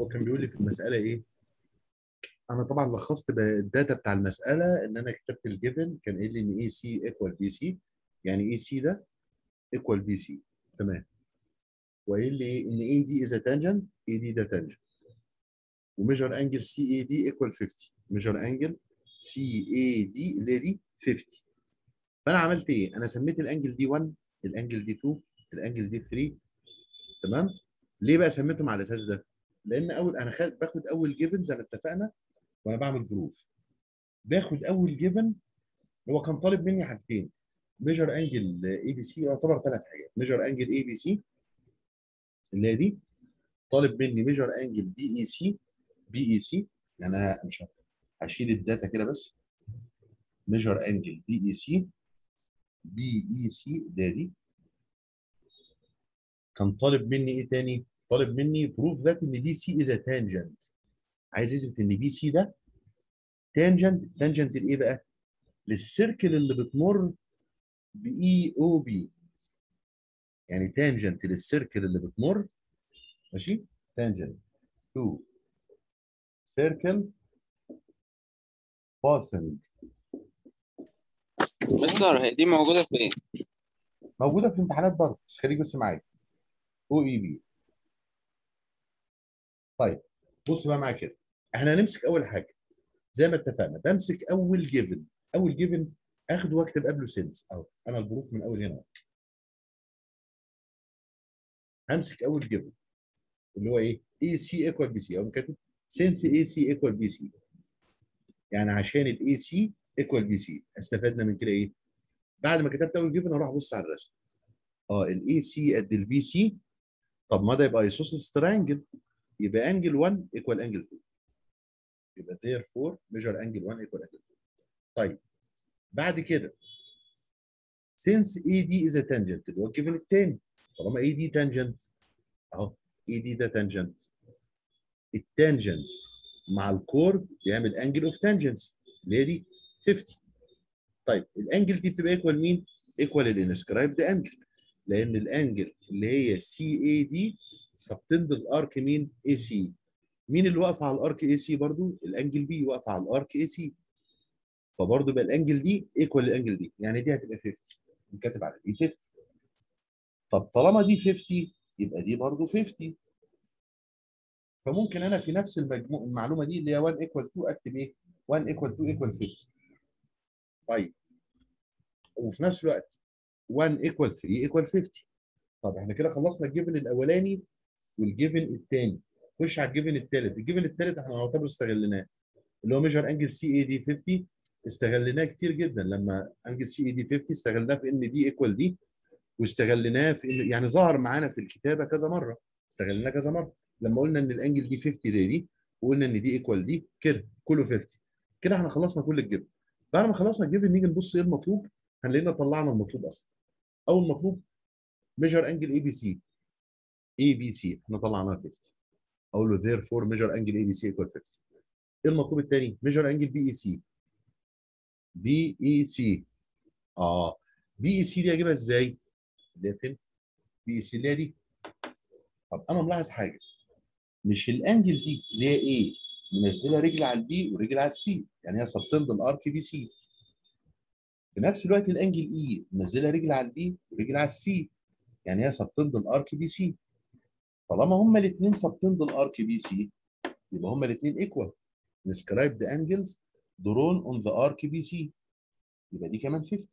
هو كان بيقول لي في المساله ايه؟ انا طبعا لخصت الداتا بتاع المساله ان انا كتبت الجيفن، كان قايل لي ان اي سي ايكوال بي سي، يعني اي سي ده ايكوال بي سي. تمام. وقايل لي ان اي دي از تانجنت، اي دي ده تانجنت، وميجر انجل سي اي دي ايكوال 50، ميجر انجل سي اي دي اللي هي دي 50. فانا عملت ايه؟ انا سميت الانجل دي 1، الانجل دي 2، الانجل دي 3. تمام. ليه بقى سميتهم على الاساس ده؟ لان انا باخد اول جيفن زي ما اتفقنا وانا بعمل جروف. باخد اول جيفن، هو كان طالب مني حاجتين: ميجر انجل اي بي سي، يعتبر ثلاث حاجات: ميجر انجل اي بي سي اللي هي دي، طالب مني ميجر انجل بي اي سي، بي اي سي يعني انا مش هشيل الداتا كده بس، ميجر انجل بي اي سي، بي اي سي ده دي. كان طالب مني ايه تاني؟ طالب مني بروف ذات ان بي سي از تانجنت، عايز يثبت ان بي سي ده تانجنت. تانجنت لايه بقى؟ للسيركل اللي بتمر باي او بي، يعني تانجنت للسيركل اللي بتمر، ماشي، تانجنت تو سيركل باسنج. مستر، هي دي موجودة فين؟ موجوده في الامتحانات برضه، بس خليك بس معايا. او اي بي. طيب بص بقى معايا كده، احنا هنمسك اول حاجه زي ما اتفقنا. بمسك اول جيفن، اول جيفن اخده واكتب قبله سينس، اهو انا البروف من اول هنا. همسك اول جيفن اللي هو ايه؟ اي سي ايكوال بي سي، او كاتب سينس اي سي ايكوال بي سي، يعني عشان الاي سي ايكوال بي سي. استفدنا من كده ايه؟ بعد ما كتبت اول جيفن اروح ابص على الرسم. الاي سي قد البي سي، طب ما ده يبقى ايسوسيلس ترينجل، يبقى انجل 1 ايكوال انجل 2، يبقى therefore measure angle 1 equal angle 2. طيب بعد كده since AD is a tangent اللي هو الجيفن الثاني، طالما AD tangent اهو، AD ده tangent، التانجنت مع الكورد بيعمل انجل اوف تانجنس اللي هي دي 50. طيب الانجل دي بتبقى ايكوال مين؟ ايكوال الانسكرايبد انجل، لان الانجل اللي هي سي اي دي سبتند الارك مين؟ اي سي. مين اللي واقف على الارك اي سي؟ برضو الانجل بي واقفه على الارك اي سي، فبرضه يبقى الانجل دي ايكوال الانجل دي، يعني دي هتبقى 50، نكتب على دي 50. طب طالما دي 50 يبقى دي برضه 50، فممكن انا في نفس المعلومه دي اللي هي 1 ايكوال 2 اكتب ايه؟ 1 ايكوال 2 ايكوال 50. طيب وفي نفس الوقت 1 ايكوال 3 ايكوال 50. طب احنا كده خلصنا الجيفن الاولاني والجيفن الثاني. خش على الجيفن الثالث. الجيفن الثالث احنا نعتبر استغلناه، اللي هو ميجر انجل سي اي دي 50. استغلناه كتير جدا، لما انجل سي اي دي 50 استغلناه في ان دي ايكوال دي، واستغلناه في ان يعني ظهر معانا في الكتابه كذا مره، استغلناه كذا مره لما قلنا ان الانجل دي 50 زي دي، وقلنا ان دي ايكوال دي كده كله 50. كده احنا خلصنا كل الجبن. بعد ما خلصنا الجبن نيجي نبص ايه المطلوب، هنلاقينا طلعنا المطلوب اصلا. اول مطلوب ميجر انجل اي بي سي، اي بي سي احنا طلعناها 50، اقول له therefore measure angle اي بي سي equal 50. ايه المطلوب الثاني؟ ميجر انجل بي اي سي، بي اي سي. اه بي اي سي دي اجيبها ازاي؟ اللي هي فين؟ بي اي سي اللي هي دي. طب انا ملاحظ حاجه، مش الانجل دي اللي هي ايه منزله رجل على البي ورجل على السي، يعني هي سبتند الارك بي سي. في نفس الوقت الانجل اي منزله رجل على البي ورجل على السي، يعني هي سبتند الارك بي سي. طالما هما الاثنين سبتند الارك بي سي يبقى هما الاثنين ايكوال. describe the angles drawn on the arc BC، يبقى دي كمان 50.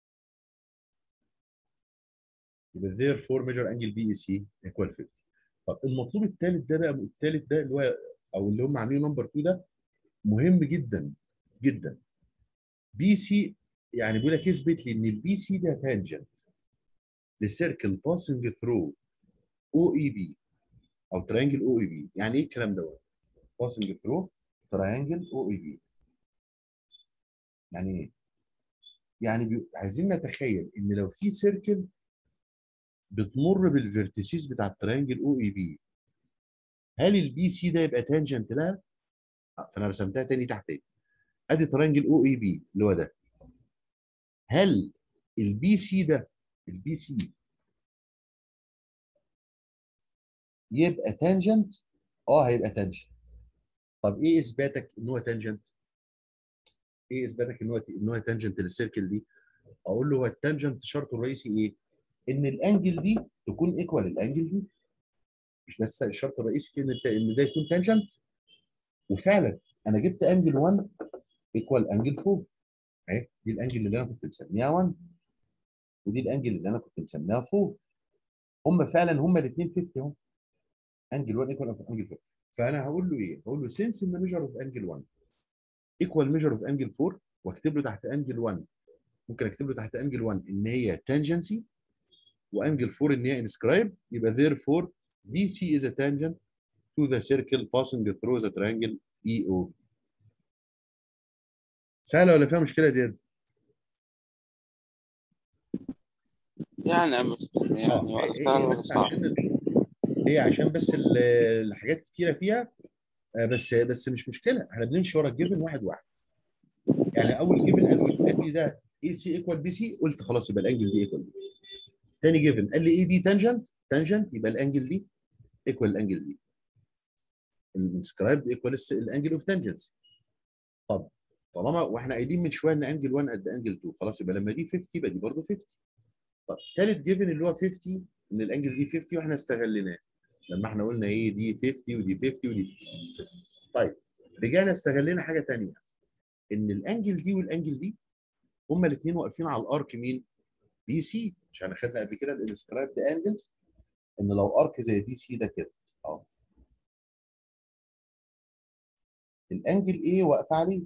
يبقى therefore measure angle BEC equal 50. طب المطلوب الثالث ده بقى، الثالث ده اللي هو او اللي هم عاملينه نمبر 2 ده مهم جدا جدا. بي سي، يعني بيقول لك اثبت لي ان البي سي ده تانجنت لسيركل باسنج ثرو او اي بي او ترينجل او اي بي. يعني ايه الكلام دوت؟ باسنج ثرو ترينجل او اي بي يعني ايه؟ يعني عايزين نتخيل ان لو في سيركل بتمر بالفيرتيسيس بتاع الترينجل او اي بي، هل البي سي ده يبقى تانجنت لها؟ فانا رسمتها تاني تحت ايه؟ ادي ترينجل او اي بي اللي هو ده. هل البي سي ده، البي سي يبقى تانجنت هيبقى تانجنت. طب ايه اثباتك ان هو تانجنت؟ ايه اثباتك ان هو تانجنت للسيركل دي؟ اقول له هو التانجنت شرطه الرئيسي ايه؟ ان الانجل دي تكون ايكوال الانجل دي. مش ده الشرط الرئيسي في ان ده يكون تانجنت؟ وفعلا انا جبت انجل 1 ايكوال انجل 4. اهي دي الانجل اللي انا كنت مسميها 1، ودي الانجل اللي انا كنت مسميها 4. هم الاثنين 50 اهو. انجل 1 ايكوال انجل 4. فانا هقول له ايه؟ هقول له سينس ان ميجر اوف انجل 1 ايكوال ميجر اوف انجل 4، واكتب له تحت انجل 1، ممكن اكتب له تحت انجل 1 ان هي تانجنسي، وانجل 4 ان هي انسكرايب. يبقى therefore BC is a tangent to the circle passing through the triangle EO. سهله ولا فيها مشكله يا زياد؟ يعني بس يعني وقت هي فعلا بس صعب. عشان بس الحاجات كتيره فيها. بس مش مشكله، احنا بنمشي ورا الجيفن واحد واحد. يعني اول جيفن قال لي ده اي سي ايكوال بي سي، قلت خلاص يبقى الانجل دي ايكوال بي. تاني جيفن قال لي اي دي تانجنت يبقى الانجل دي ايكوال الانجل دي. الانسكرايبد ايكوال الانجل اوف تانجنس. طب طالما واحنا قايلين من شويه ان انجل 1 قد انجل 2، خلاص يبقى لما دي 50 يبقى دي برضه 50. طب ثالث جيفن اللي هو 50، ان الانجل دي 50 واحنا استغليناه لما احنا قلنا ايه دي 50 ودي 50 ودي 50. طيب رجعنا استغلينا حاجه ثانيه، ان الانجل دي والانجل دي هما الاثنين واقفين على الارك مين؟ بي سي. عشان اخدنا قبل كده الانسكرايبد انجلز، ان لو ارك زي دي سي ده كده اهو، الانجل ايه واقفه عليه،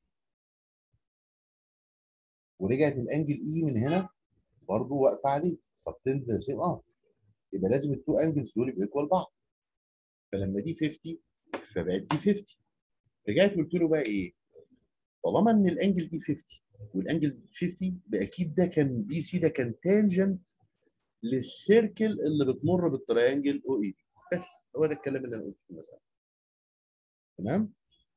ورجعت الانجل اي من هنا برضه واقفه عليه سبتند ذا سيم ارك. يبقى لازم التو انجلز دول يبقوا ايكوال بعض. فلما دي 50 فبقت دي 50. رجعت قلت له بقى ايه؟ طالما ان الانجل دي 50 والانجل 50، باكيد ده كان بي سي ده كان تانجنت للسيركل اللي بتمر بالتريانجل او اي. بس هو ده الكلام اللي انا قلته في المساله. تمام؟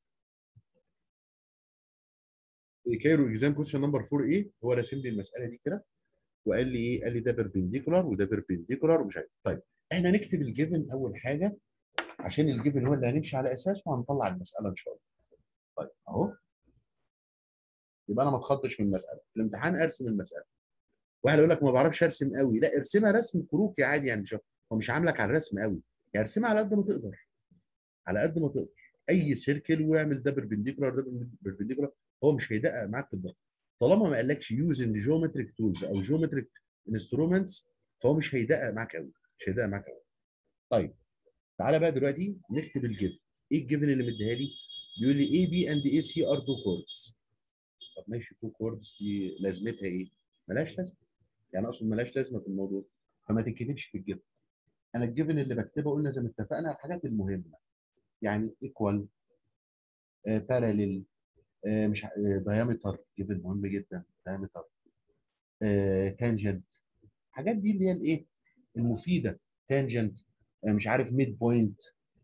كايرو اكزام كويشن نمبر 4 ايه؟ هو راسم لي المساله دي كده، وقال لي ايه؟ قال لي ده بيربنديكولار وده بيربنديكولار ومش عارف. طيب احنا نكتب الجيفن اول حاجه، عشان الجيفن هو اللي هنمشي على اساسه وهنطلع المساله ان شاء الله. طيب اهو، يبقى انا ما اتخضش من المساله في الامتحان، ارسم المساله. واحد يقول لك ما بعرفش ارسم قوي، لا ارسمها رسم كروكي عادي يعني، هو مش عاملك على الرسم قوي، يعني ارسمها على قد ما تقدر، على قد ما تقدر. اي سيركل واعمل ده بيربنديكولار ده بيربنديكولار، هو مش هيدقق معاك في الضغط. طالما ما قالكش يوزنج جيومتريك تولز او جيومتريك انسترومنتس، فهو مش هيدقق معاك قوي، مش هيدقق معاك قوي. طيب تعالى بقى دلوقتي نكتب الجيفن. ايه الجيفن اللي مديها لي؟ بيقول لي اي بي اند اي سي ار تو كوردز. طب ماشي، تو كوردز دي لازمتها ايه؟ ملهاش لازمه، يعني اصلا ملهاش لازمه في الموضوع، فما تتكتبش في الجيفن. انا الجيفن اللي بكتبه قلنا زي ما اتفقنا الحاجات المهمه، يعني ايكوال، باراليل، مش دايمتر، جيفن مهم جدا، دايمتر، تانجنت، الحاجات دي اللي هي الايه المفيده. تانجنت، مش عارف ميد بوينت،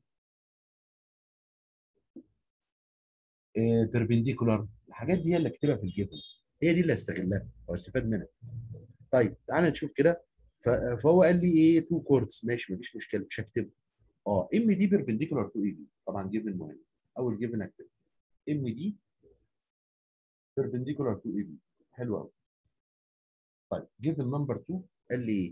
بيربنديكولار، الحاجات دي هي اللي اكتبها في الجيفن، هي دي اللي استغلها او استفاد منها. طيب تعالى نشوف كده. فهو قال لي ايه؟ تو كوردز، ماشي مفيش مشكله، مش هكتبه. ام دي بيربنديكولار تو اي بي، طبعا جيفن مهم، اول جيفن اكتب ام دي بيربنديكولار تو اي بي. حلو قوي. طيب جيفن نمبر 2 قال لي ايه؟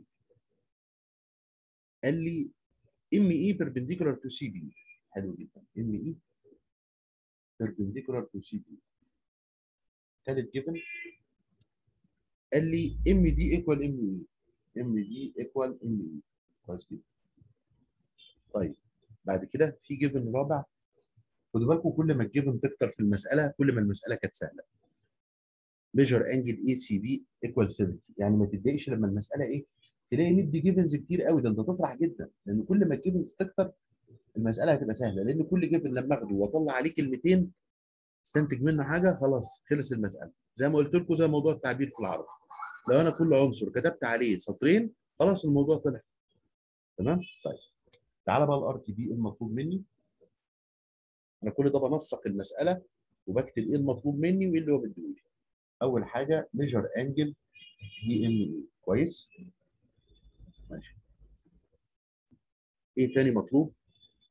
قال لي ام اي بيربنديكولار تو سي بي. حلو جدا، ام اي بيربنديكولار تو سي بي. ثالث جيفن قال لي ام دي ايكوال ام اي، ام دي ايكوال ام اي. كويس جدا. طيب بعد كده في جيفن رابع. خدوا بالكم كل ما الجيفن تكتر في المساله كل ما المساله كانت سهله. ميجر انجل اي سي بي ايكوال 70. يعني ما تتضايقش لما المساله ايه؟ تلاقي مدي جيفنز كتير قوي، ده انت تفرح جدا، لان كل ما الجيفنز تكتر المساله هتبقى سهله، لان كل جيفن لما اخده واطلع عليه كلمتين استنتج منه حاجه، خلاص خلص المساله. زي ما قلت لكم، زي موضوع التعبير في العربي، لو انا كل عنصر كتبت عليه سطرين خلاص الموضوع طلع. تمام. طيب تعالى بقى الار تي بي المطلوب مني. انا كل ده بنسق المساله وبكتب ايه المطلوب مني وايه اللي هو مديهولي. اول حاجه ميجر انجل دي ام اي. كويس، ماشي. ايه تاني مطلوب؟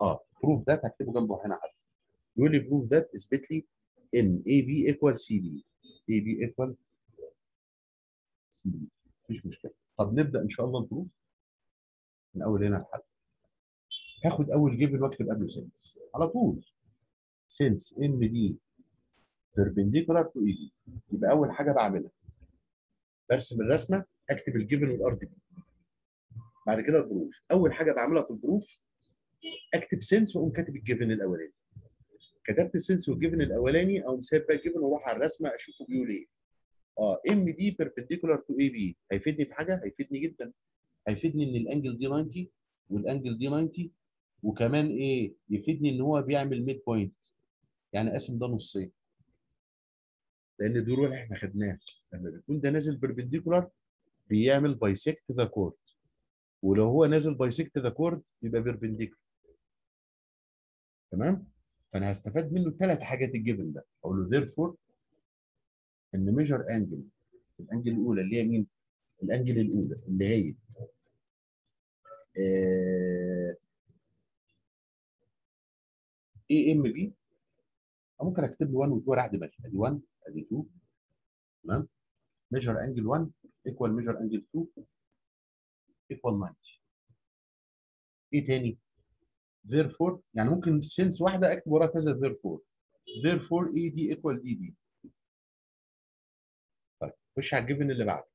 بروف ذات هكتبه جنبه هنا حتى. يقول لي بروف ذات اثبت لي ان اي بي ايكوال سي بي. اي بي ايكوال سي بي. مفيش مشكله. طب نبدا ان شاء الله البروف من اول هنا لحد. هاخد اول جيفن واكتب قبله سنس على طول. سنس ام دي بيربنديكولار تو اي بي. يبقى اول حاجه بعملها برسم الرسمه، اكتب الجيفن والار دي بي. بعد كده البروف. اول حاجه بعملها في البروف اكتب سنس واقوم كاتب الجيفن الاولاني. كتبت السنس والجيفن الاولاني اقوم سايب بقى الجيفن واروح على الرسمه اشوفه بيقول ايه. ام دي بيربنديكولار تو اي بي هيفيدني في حاجه؟ هيفيدني جدا. هيفيدني ان الانجل دي 90 والانجل دي 90، وكمان ايه يفيدني ان هو بيعمل ميد بوينت، يعني قاسم ده نصين. لان دول اللي احنا خدناه لما بيكون ده نازل بيربنديكولار بيعمل بايسكت ذا كورد، ولو هو نازل بايسكت ذا كورد يبقى بيربنديكولار. تمام؟ فانا هستفاد منه ثلاث حاجات الجيفن ده. اقول له therefore ان ميجر انجل، الانجل الاولى اللي هي مين؟ الانجل الاولى اللي هي اي ام بي. ممكن اكتب له 1 و2 راح دماغي. ادي 1 ادي 2. تمام؟ ميجر انجل 1 ايكوال ميجر انجل 2 ايكوال 90. ايه تاني؟ therefore يعني ممكن سنس واحده اكتب وراها كذا therefore اي دي ايكوال دي بي. طيب خش على الجيفن اللي بعده.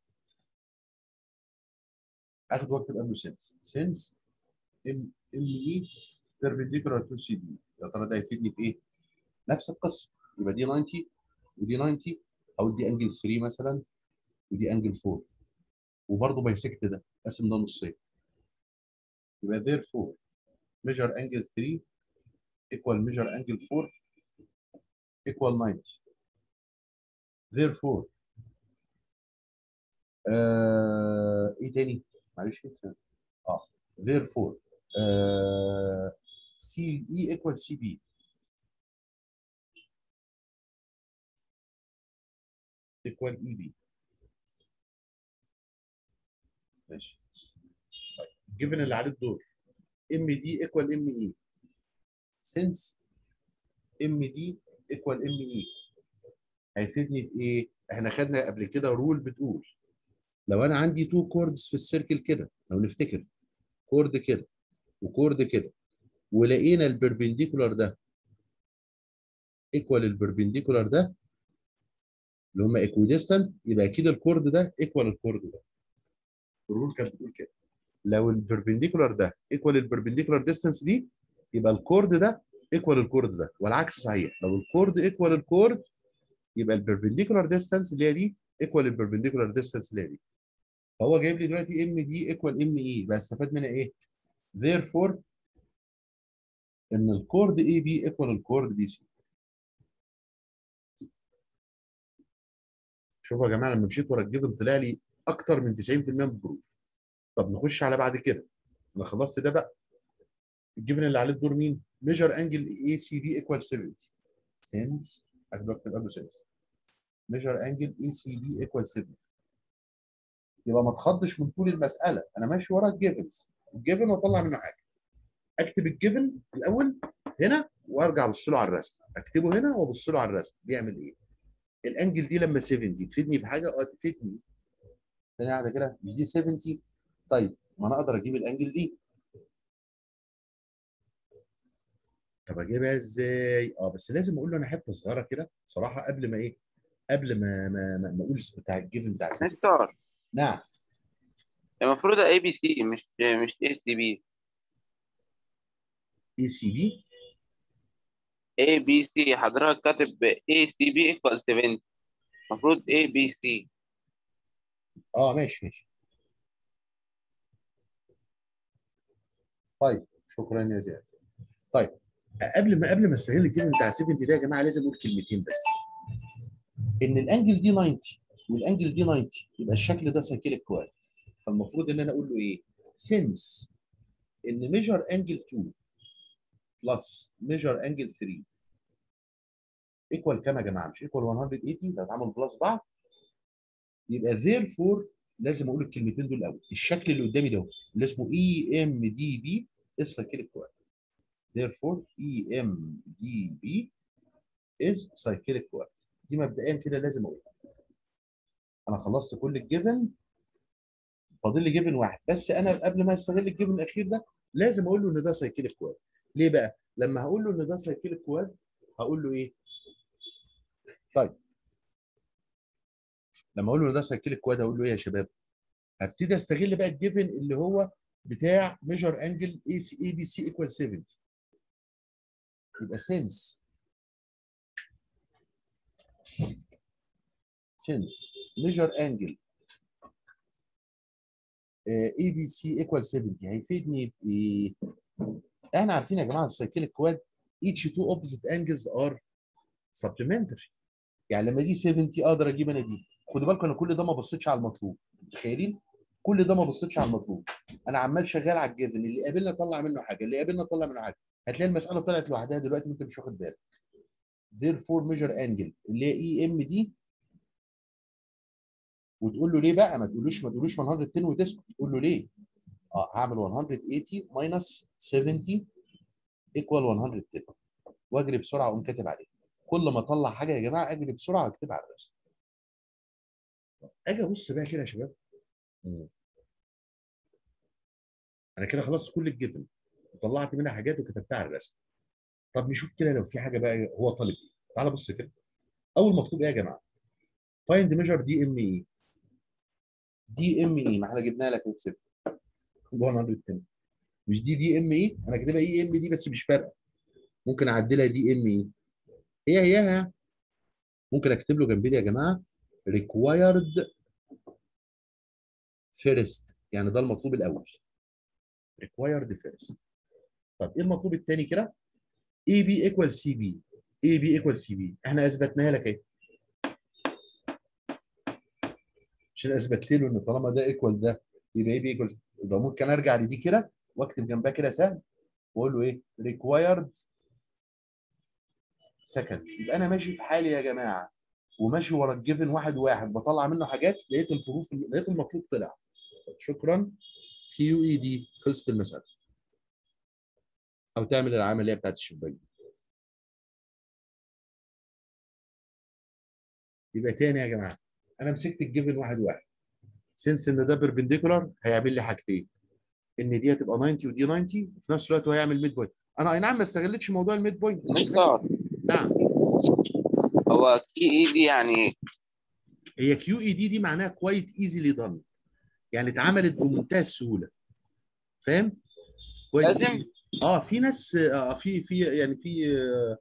اخد واكتب قبله سنس ام اي بيربنديكولار تو سي دي. يا ترى ده هيفيدني في ايه؟ نفس القصه. يبقى دي 90 ودي 90، او دي انجل 3 مثلا ودي انجل 4، وبرضه بايسكت ده قاسم ده نصين. يبقى therefore measure angle 3 equal measure angle 4 equal 90. therefore ايه تاني؟ معلش اه therefore سي اي equal سي بي equal اي بي. ماشي. الجيفن اللي عليه الدور ام دي equal ام اي. since ام دي equal ام اي هيفيدني في ايه؟ احنا خدنا قبل كده رول بتقول لو انا عندي تو كوردز في السيركل كده، لو نفتكر كورد كده وكورد كده، ولقينا البربنديكولار ده ايكوال البربنديكولار ده اللي هم ايكويديستانت، يبقى اكيد الكورد ده ايكوال الكورد ده. الرول كانت بتقول كده. لو البربنديكولار ده ايكوال البربنديكولار ديستانس دي يبقى الكورد ده ايكوال الكورد ده، والعكس صحيح. لو الكورد ايكوال الكورد يبقى البربنديكولار ديستانس اللي هي دي ايكوال البربنديكولار ديستانس اللي هي دي. فهو جايب لي دلوقتي ام دي ايكوال ام اي، بقى استفاد منها ايه؟ therefore ان الكورد اي بي ايكوال الكورد بي سي. شوفوا يا جماعه لما مشيت ورا الجبن طلع لي اكتر من 90% من البروف. طب نخش على بعد كده. انا خلصت ده بقى. الجبن اللي عليه الدور مين؟ ميجر انجل اي سي بي ايكوال 70. سينس اكتب قبله سينس ميجر انجل اي سي بي ايكوال 70. يبقى ما تخضش من طول المساله، انا ماشي ورا الجيفنز. الجيفن واطلع منه حاجه. اكتب الجيفن الاول هنا وارجع ابص له على الرسم. اكتبه هنا وابص له على الرسم بيعمل ايه. الانجل دي لما 70 تفيدني بحاجه؟ اه تفيدني. ثانيه واحده كده، مش دي 70؟ طيب ما انا اقدر اجيب الانجل دي. طب اجيبها ازاي؟ بس لازم اقول له انا حته صغيره كده صراحه قبل ما ايه، قبل ما اقول بتاع الجيفن بتاع 70. مستر، نعم. المفروض اي بي سي مش اس دي بي. اي سي بي. اي بي سي حضرتك كاتب اي سي بي ايكوال 70، المفروض اي بي سي. ماشي ماشي. طيب شكرا يا زياد. طيب قبل ما استغل الكلمه بتاع 70 ده يا جماعه لازم اقول كلمتين بس. ان الانجل دي 90 والانجل دي 90 يبقى الشكل ده سايكليك كواد. فالمفروض ان انا اقول له ايه؟ سينس ان ميجر انجل 2 بلس ميجر انجل 3 ايكوال كام يا جماعه؟ مش ايكوال 180 لو اتعمل بلس بعض. يبقى therefore لازم اقول الكلمتين دول الاول. الشكل اللي قدامي ده اللي اسمه اي ام دي بي السايكليك كواد. therefore EMDB is cyclic coordinate. دي مبدئيا كده لازم اقولها. انا خلصت كل الجيفن، فاضل لي جيفن واحد بس. انا قبل ما استغل الجيفن الاخير ده لازم اقول له ان ده سايكليك كواد. ليه بقى؟ لما هقول له ان ده سايكليك كواد هقول له ايه؟ طيب لما اقول له ان ده سايكليك كواد هقول له ايه يا شباب؟ هبتدي استغل بقى الجيفن اللي هو بتاع ميجر انجل اي بي سي ايكوال 70. يبقى since measure angle اي بي سي ايكوال 70 هيفيدني في ايه؟ احنا عارفين يا جماعه السايكليك كواد each two opposite angles are supplementary. يعني لما دي 70 اقدر اجيب انا دي. خدوا بالكم انا كل ده ما بصيتش على المطلوب. متخيلين؟ كل ده ما بصيتش على المطلوب. انا عمال شغال على الجيفن اللي قابلنا اطلع منه حاجه، اللي قابلنا اطلع منه حاجه. هتلاقي المساله طلعت لوحدها دلوقتي وانت مش واخد بالك. therefore measure angle اللي هي اي ام دي، وتقول له ليه بقى؟ ما تقولوش 110 وتسكت. تقول له ليه؟ هعمل 180 ماينس 70 ايكوال 110 واجري بسرعه واقوم كاتب عليه. كل ما اطلع حاجه يا جماعه اجري بسرعه واكتبها على الرسم. اجي ابص بقى كده يا شباب. انا كده خلصت كل الجبن وطلعت منها حاجات وكتبتها على الرسم. طب نشوف كده لو في حاجه بقى هو طالب ايه. تعال بص كده. اول مطلوب ايه يا جماعه؟ فايند ميجر دي ام اي. دي ام اي ما احنا جبناها لك وكسبت 110. مش دي ام اي؟ انا كاتبها اي ام دي بس مش فارقه. ممكن اعدلها دي ام اي. هي ممكن اكتب له جنبي يا جماعه required first. يعني ده المطلوب الاول. required first. طب ايه المطلوب الثاني كده؟ اي بي ايكوال سي بي. اي بي ايكوال سي بي احنا اثبتناها لك اهي. عشان اثبتت له ان طالما ده ايكوال ده يبقى اي بي ايكوال. يبقى ممكن ارجع لدي كده واكتب جنبها كده سهل واقول له ايه؟ required second. يبقى انا ماشي في حالي يا جماعه وماشي ورا الجيفن واحد واحد بطلع منه حاجات. لقيت البروف، لقيت المطلوب طلع. شكرا. كيو اي دي خلصت المساله. او تعمل العمليه بتاعت الشباك. يبقى تاني يا جماعه انا مسكت الجيفن واحد واحد. سنس ان ده بيربنديكولار هيعمل لي حاجتين. ان دي هتبقى 90 ودي 90 وفي نفس الوقت هو هيعمل ميد بوينت. انا اي نعم ما استغلتش موضوع الميد بوينت. مستر، نعم. هو كي اي دي يعني هي كيو اي دي معناها كويت ايزيلي دان. يعني اتعملت بمنتهى السهوله. فاهم؟ كويت لازم؟ في ناس في يعني في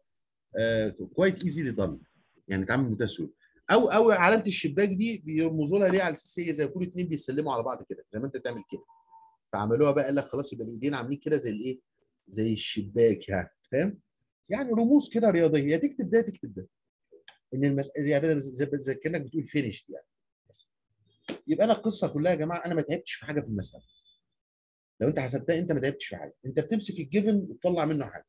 كويت ايزيلي دان. يعني اتعمل بمنتهى السهوله. او علامه الشباك دي بيرمزوا لها ليه على اساس هي زي كل اتنين بيسلموا على بعض كده زي ما انت تعمل كده. فعملوها بقى قال لك خلاص يبقى الايدين عاملين كده زي الايه؟ زي الشباك يعني. فاهم؟ يعني رموز كده رياضيه. يا تكتب ده يا تكتب ده. ان المساله يعني زي كانك بتقول فينيش يعني. بس. يبقى انا القصه كلها يا جماعه انا ما تعبتش في حاجه في المساله. لو انت حسبتها انت ما تعبتش في حاجه. انت بتمسك الجيفن وتطلع منه حاجه.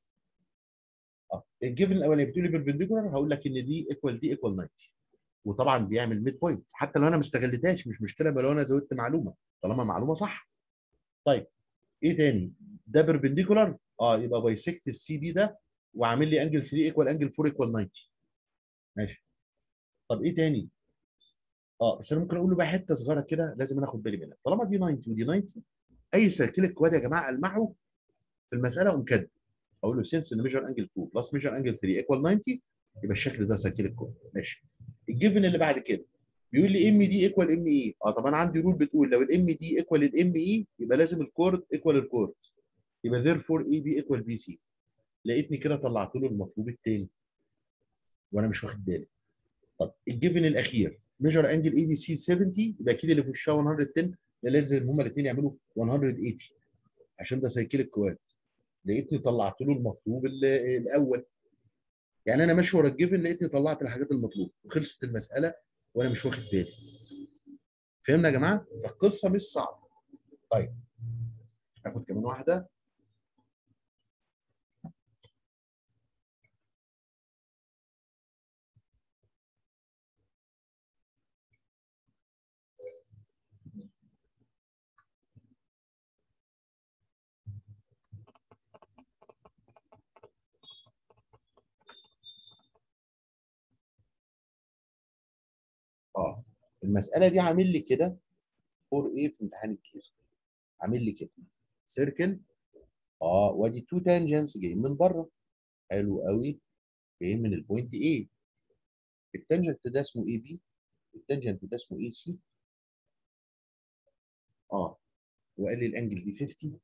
الجيفن الاولاني بتقول لي بالبنديكولار هقول لك ان دي ايكوال 90. وطبعا بيعمل ميد بوينت حتى لو انا ما استغلتهاش مش مشكله بل لو انا زودت معلومه طالما معلومه صح. طيب ايه تاني؟ ده بيربنديكولار يبقى بايسكت السي بي ده وعامل لي انجل 3 ايكوال انجل 4 ايكوال 90. ماشي. طب ايه تاني؟ بس انا ممكن اقول له بقى حته صغيره كده لازم انا اخد بالي منها. طالما دي 90 ودي 90 اي سيركليك كواد يا جماعه المحه في المساله اقوم كاتب. اقول له سينس ان ميجر انجل 2 بلس ميجر انجل 3 ايكوال 90 يبقى الشكل ده سيركليك كواد. ماشي. الجيفن اللي بعد كده بيقول لي ام دي ايكوال ام اي. طب انا عندي رول بتقول لو الام دي ايكوال الام اي يبقى لازم الكورد ايكوال الكورد. يبقى ذيرفور اي بي ايكوال بي سي. لقيتني كده طلعت له المطلوب الثاني وانا مش واخد بالي. طب الجيفن الاخير ميجر انجل اي بي سي 70 يبقى اكيد اللي في وشها 110 لازم هما الاثنين يعملوا 180 عشان ده سايكليك كواد. لقيتني طلعت له المطلوب الاول. يعني انا ماشي ورا الجيفن لقيتني طلعت الحاجات المطلوبه وخلصت المساله وانا مش واخد بالي. فهمنا يا جماعه؟ فالقصه مش صعبه. طيب هاخد كمان واحده. المساله دي عامل لي كده 4 ايه في امتحان الكيس، عامل لي كده سيركل، وادي 2 تانجنتس جايين من بره، حلو قوي، جايين من البوينت A، التانجنت ده اسمه اي بي، التانجنت ده اسمه اي سي، وقال لي الانجل دي 50،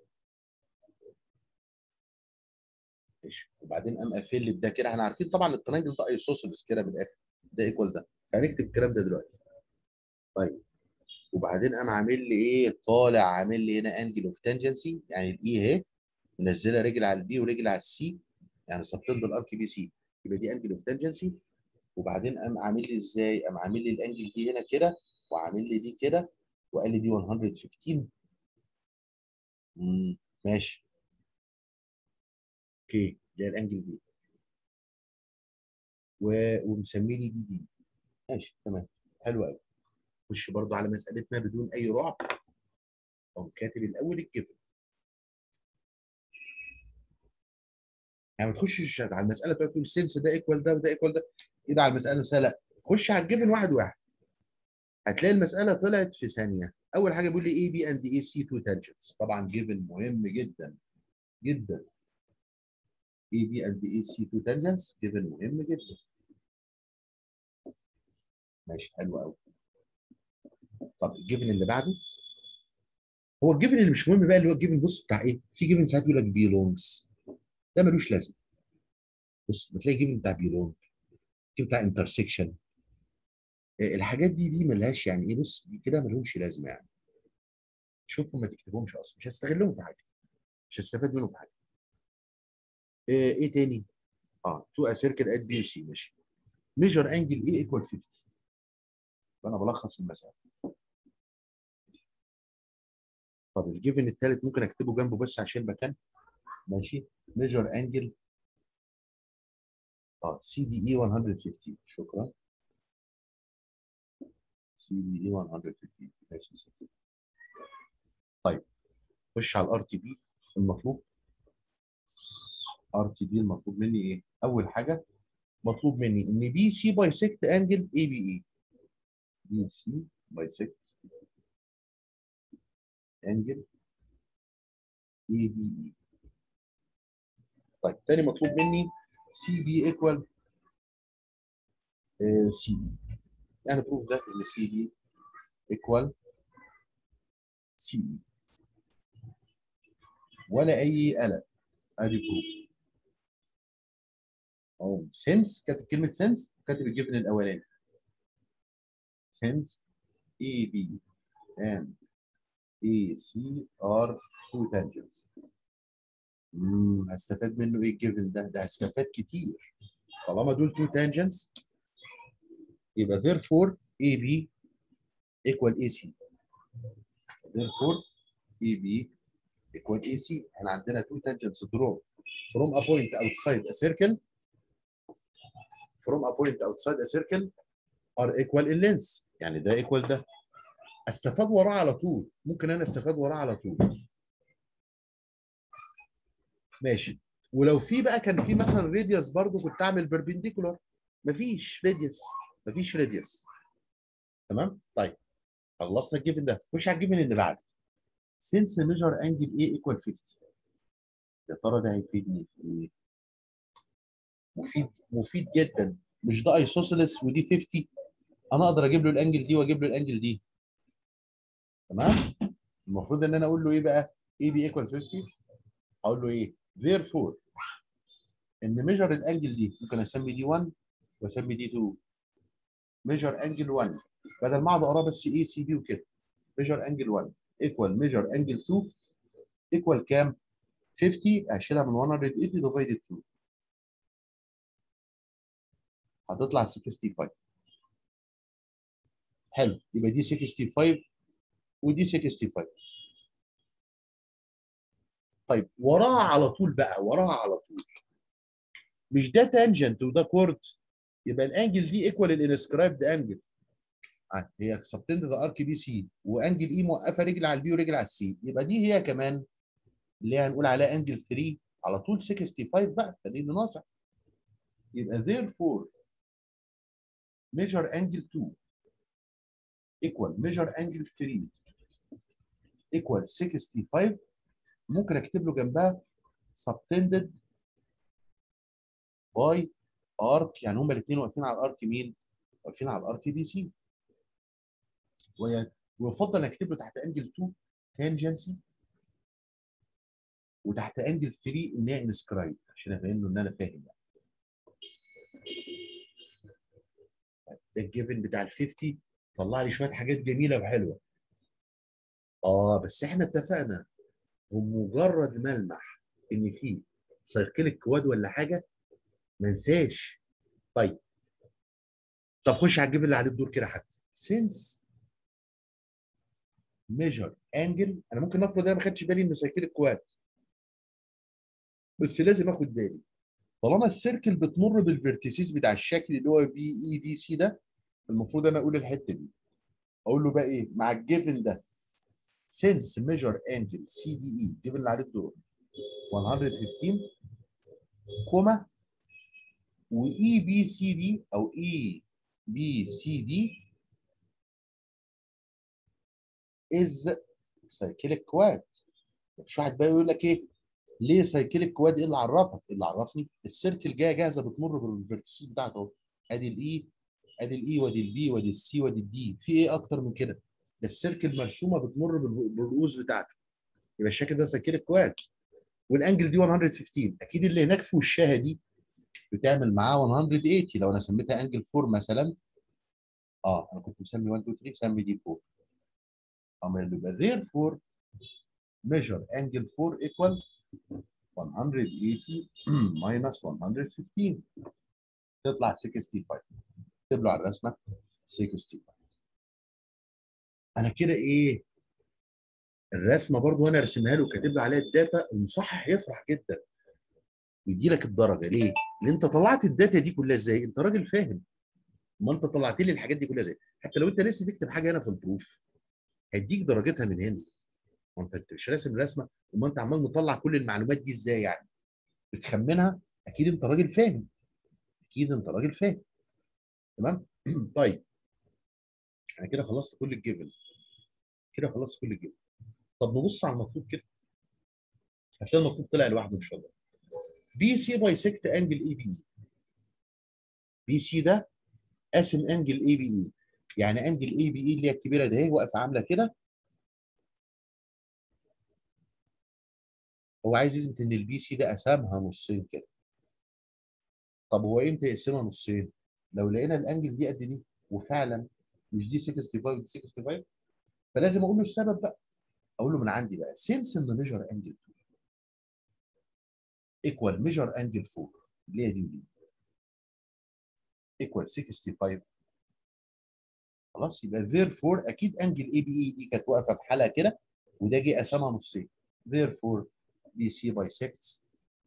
ماشي، وبعدين قام قافل لي بده كده، احنا عارفين طبعا الترينجل ده ايسوسيلس كده من الاخر، ده ايكوال ده، هنكتب الكلام ده دلوقتي. طيب وبعدين قام عامل لي ايه، طالع عامل لي هنا انجل اوف تانجنسي، يعني الاي اهي منزله رجل على البي ورجل على السي، يعني سبتند الارك بي سي، يبقى دي انجل اوف تانجنسي. وبعدين قام عامل لي ازاي، قام عامل لي الانجل دي هنا كده، وعامل لي دي كده، وقال لي دي 115. ماشي، اوكي، ده الانجل دي، ومسمي لي دي، ماشي تمام، حلو قوي. خش برضو على مسألتنا بدون أي رعب، أو كاتب الأول الجيفن، يعني ما تخشش على المسألة تقول سينس ده ايكوال ده وده ايكوال ده، كده على المسألة مسألة، لا، خش على الجيفن واحد واحد، هتلاقي المسألة طلعت في ثانية. أول حاجة بيقول لي اي بي اند اي سي تو تانجنتس، طبعا جيفن مهم جدا جدا، اي بي اند اي سي تو تانجنتس جيفن مهم جدا، ماشي حلو قوي. طب الجيفن اللي بعده، هو الجيفن اللي مش مهم بقى، اللي هو الجيفن بص بتاع ايه، في جيفن ساعات يقول لك بيلونجز، ده ملوش لازمه، بص بتلاقي جيفن بتاع بيلونج، جيفن بتاع انترسكشن، الحاجات دي ملهاش يعني ايه، بص دي كده ملهمش لازمه يعني، شوفهم ما تكتبهمش اصلا، مش هستغلهم في حاجه، مش هستفاد منهم في حاجه. ايه تاني، تو اسيركل ات بي سي، ماشي، ميجر انجل ايه ايكوال 50، فانا بلخص المساله. طب الجيفن الثالث ممكن اكتبه جنبه بس عشان مكان، ماشي، ميجر انجل سي دي اي 150، شكرا، سي دي اي 150، ماشي. طيب خش على الار تي بي المطلوب، ار تي بي المطلوب مني ايه، اول حاجه مطلوب مني ان بي سي بايسكت انجل اي بي اي، بي سي بايسكت انجل اي بي اي. طيب تاني مطلوب مني سي بي ايكوال سي اي، يعني بروف ده ان سي بي ايكوال سي اي، ولا اي قلق، ادي بروف اهو، سنس كاتب كلمه سنس، كاتب الجبن الاولاني، سنس اي بي اند اي سي ار تو تانجنتس. هستفاد منه ايه الجيفن ده؟ ده هستفاد كتير، طالما دول تو تانجنتس يبقى therefore AB equal AC، therefore AB equal AC، احنا عندنا two tangents drawn from a point outside a circle are equal in length، يعني ده equal ده، استفاد وراه على طول، ممكن انا استفاد وراه على طول، ماشي. ولو في بقى كان في مثلا راديوس برضو كنت اعمل بيربنديكولار، مفيش راديوس، تمام. طيب خلصنا الجيفن ده، خش على الجيفن اللي بعده، since measure angle A equal 50، يا ترى ده هيفيدني في ايه؟ مفيد جدا، مش ده ايسوسيلس ودي 50، انا اقدر اجيب له الانجل دي واجيب له الانجل دي، تمام. المفروض ان انا اقول له ايه بقى، اي بي ايكوال 50، اقول له ايه therefore ان ميجر الانجل دي، ممكن اسمي دي 1 واسمي دي 2، ميجر انجل 1 بدل ما اقعد اقرا بس اي سي بي وكده، ميجر انجل 1 ايكوال ميجر انجل 2 ايكوال كام؟ 50، اشيلها من 180 ديفايدد 2 هتطلع 65. حلو، يبقى دي 65 ودي 65. طيب وراها على طول بقى، وراها على طول، مش ده تانجنت وده كورد، يبقى الانجل دي ايكوال الانسكرايبد انجل، هي سبتند ذا ارك بي سي، وانجل اي موقفه رجل على البي ورجل على السي، يبقى دي هي كمان اللي هي هنقول عليها انجل 3 على طول 65 بقى، خليني ناصح، يبقى therefore measure angle 2 equal measure angle 3 equal 65. ممكن اكتب له جنبها subtended by arc، يعني هما الاثنين واقفين على الارك مين؟ واقفين على الارك دي سي. ويفضل اكتب له تحت انجل 2 تانجنسي، وتحت انجل 3 ان هي انسكرايب، عشان ابين له ان انا فاهم يعني. ده الجيفن بتاع ال 50 طلع لي شويه حاجات جميله وحلوه. بس احنا اتفقنا بمجرد ما المح ان في سيركلك كواد ولا حاجه ما انساش. طيب خش على الجيفن اللي عليه الدور كده حتى سينس ميجر انجل. انا ممكن افرض انا ما خدتش بالي ان سيركلك كواد، بس لازم اخد بالي طالما السيركل بتمر بالفيرتيسيس بتاع الشكل اللي هو بي اي دي سي ده، المفروض انا اقول الحته دي. اقول له بقى ايه مع الجيفن ده؟ سينس ميجر انجل سي دي اي الجيفن اللي عليه الدور 115 كوما واي بي سي دي او اي بي سي دي از سايكليك كواد. مفيش واحد بقى يقول لك ايه ليه سايكليك كواد؟ ايه اللي عرفك؟ اللي عرفني السيركل جايه جاهزه بتمر بالفيرتيسيس بتاعته اهو. ادي الاي، ادي الاي، وادي البي، وادي السي، وادي الدي. في ايه اكتر من كده؟ ده السيركل مرسومه بتمر بالرؤوس بتاعته. يبقى الشكل ده سايكليك كواد. والانجل دي 115، اكيد اللي هناك في وشها دي بتعمل معاه 180. لو انا سميتها انجل 4 مثلا، انا كنت مسمي 1 2 3 سمي دي 4. يبقى therefore measure angle 4 equal 180 minus 115 تطلع 65. اكتب له على الرسمه 65. انا كده ايه الرسمه برضو وانا رسمها له كاتب له عليها الداتا، المصحح يفرح جدا ويدي لك الدرجه. ليه؟ لان انت طلعت الداتا دي كلها ازاي؟ انت راجل فاهم. ما انت طلعت لي الحاجات دي كلها ازاي؟ حتى لو انت لسه تكتب حاجه هنا في البروف هيديك درجتها من هنا. وانت مش راسم رسمه، وما انت عمال مطلع كل المعلومات دي ازاي يعني؟ بتخمنها. اكيد انت راجل فاهم. اكيد انت راجل فاهم. تمام. طيب انا كده خلصت كل الجيفن. كده خلصت كل الجيفن. طب نبص على المطلوب كده. هتلاقي المطلوب طلع لوحده ان شاء الله. بي سي بايسكت انجل اي بي اي. بي سي ده قاسم انجل اي بي اي. يعني انجل اي بي اي اللي هي الكبيره ده اهي واقفه عامله كده. هو عايز يثبت ان البي سي ده قسمها نصين كده. طب هو امتى يقسمها نصين؟ لو لقينا الانجل دي قد دي، وفعلا مش دي 65 دي 65، فلازم اقول له السبب بقى. اقول له من عندي بقى سينس ان ميجر انجل 2 ايكوال ميجر انجل 4 اللي هي دي ودي ايكوال 65. خلاص يبقى therefore اكيد انجل اي بي اي دي كانت واقفه في حالها كده، وده جه قسمها نصين. therefore بي سي bisects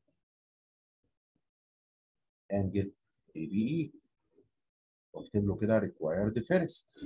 انجل اي بي اي. واكتب له كده required first.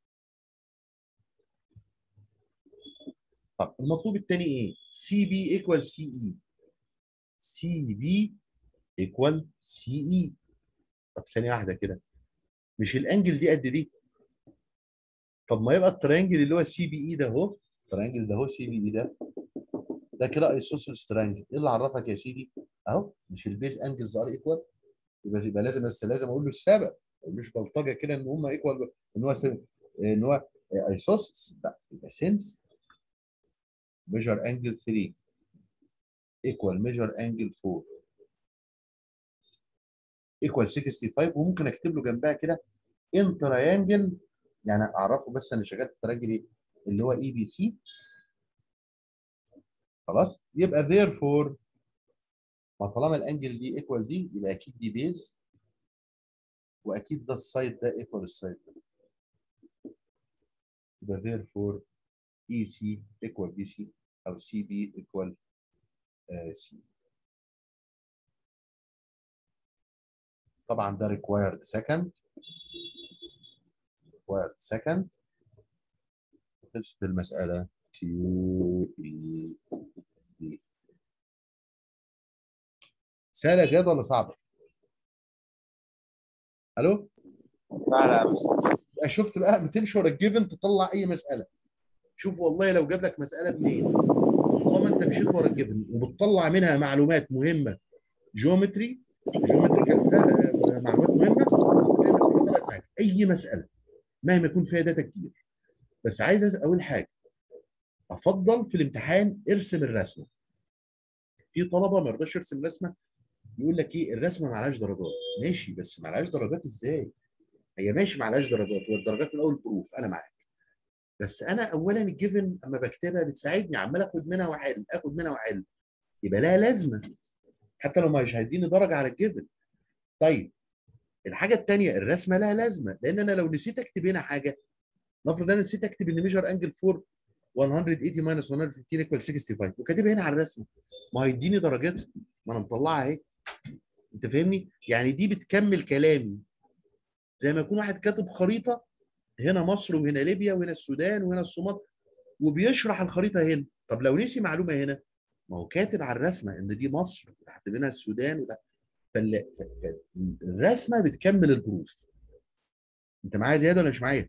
طب المطلوب الثاني ايه؟ سي بي ايكوال سي اي. سي بي ايكوال سي اي. طب ثانيه واحده كده، مش الانجل دي قد دي؟ طب ما يبقى الترينجل اللي هو سي بي اي ده اهو، الترينجل ده اهو سي بي اي ده كده ايسوسيلس ترينجل. ايه اللي عرفك يا سيدي؟ اهو مش البيز انجلز ار ايكوال؟ يبقى لازم، بس لازم اقول له السبب. ما اقولوش بلطجه كده ان هم ايكوال، ان هو ايسوسيلس. لا، يبقى سينس ميجر انجل 3 ايكوال ميجر انجل 4 ايكوال 65. وممكن اكتب له جنبها كده ان تريانجل، يعني اعرفه بس انا شغال في تريانجل ايه اللي هو اي بي سي. خلاص يبقى therefore ما طالما الانجل دي ايكوال دي يبقى اكيد دي بيز، واكيد ده السايد ده ايكوال السايد ده. يبقى therefore اي سي ايكوال بي سي او سي بي ايكوال سي. طبعا ده required second. required second. خلصت المسألة كيو اي دي. سهلة زيادة ولا صعبة؟ الو؟ لا لا بس بقى شفت بقى بتمشي ورا الجيفن تطلع اي مساله. شوف والله لو جاب لك مساله منين، طالما انت مشيت ورا الجيفن وبتطلع منها معلومات مهمه، جيومتري، جيومتريكال معلومات مهمه، تلاقي المساله طلعت معاك اي مساله مهما يكون فيها داتا كتير. بس عايز اقول حاجه، افضل في الامتحان ارسم الرسمه. في طلبه ما يرضاش يرسم رسمه، يقول لك ايه الرسمه معلهاش درجات. ماشي، بس معلهاش درجات ازاي؟ هي ماشي معلهاش درجات، والدرجات من اول بروف انا معاك. بس انا اولا الجيفن اما بكتبها بتساعدني، عمال اخد منها واحل اخد منها واحل، يبقى لها لازمه حتى لو مش هيديني درجه على الجيفن. طيب الحاجه الثانيه، الرسمه لها لازمه، لان انا لو نسيت اكتب هنا حاجه، نفرض انا نسيت اكتب ان ميجر انجل 4 180 ماينس 115 ايكوال 65 وكاتبها هنا على الرسمه، ما هيديني درجتها، ما انا مطلعها اهي. انت فاهمني؟ يعني دي بتكمل كلامي، زي ما يكون واحد كاتب خريطه، هنا مصر وهنا ليبيا وهنا السودان وهنا الصومال، وبيشرح الخريطه هنا. طب لو نسي معلومه هنا، ما هو كاتب على الرسمه ان دي مصر تحت منها السودان وده. فالرسمه بتكمل البروف. انت معايا زياده ولا مش معايا؟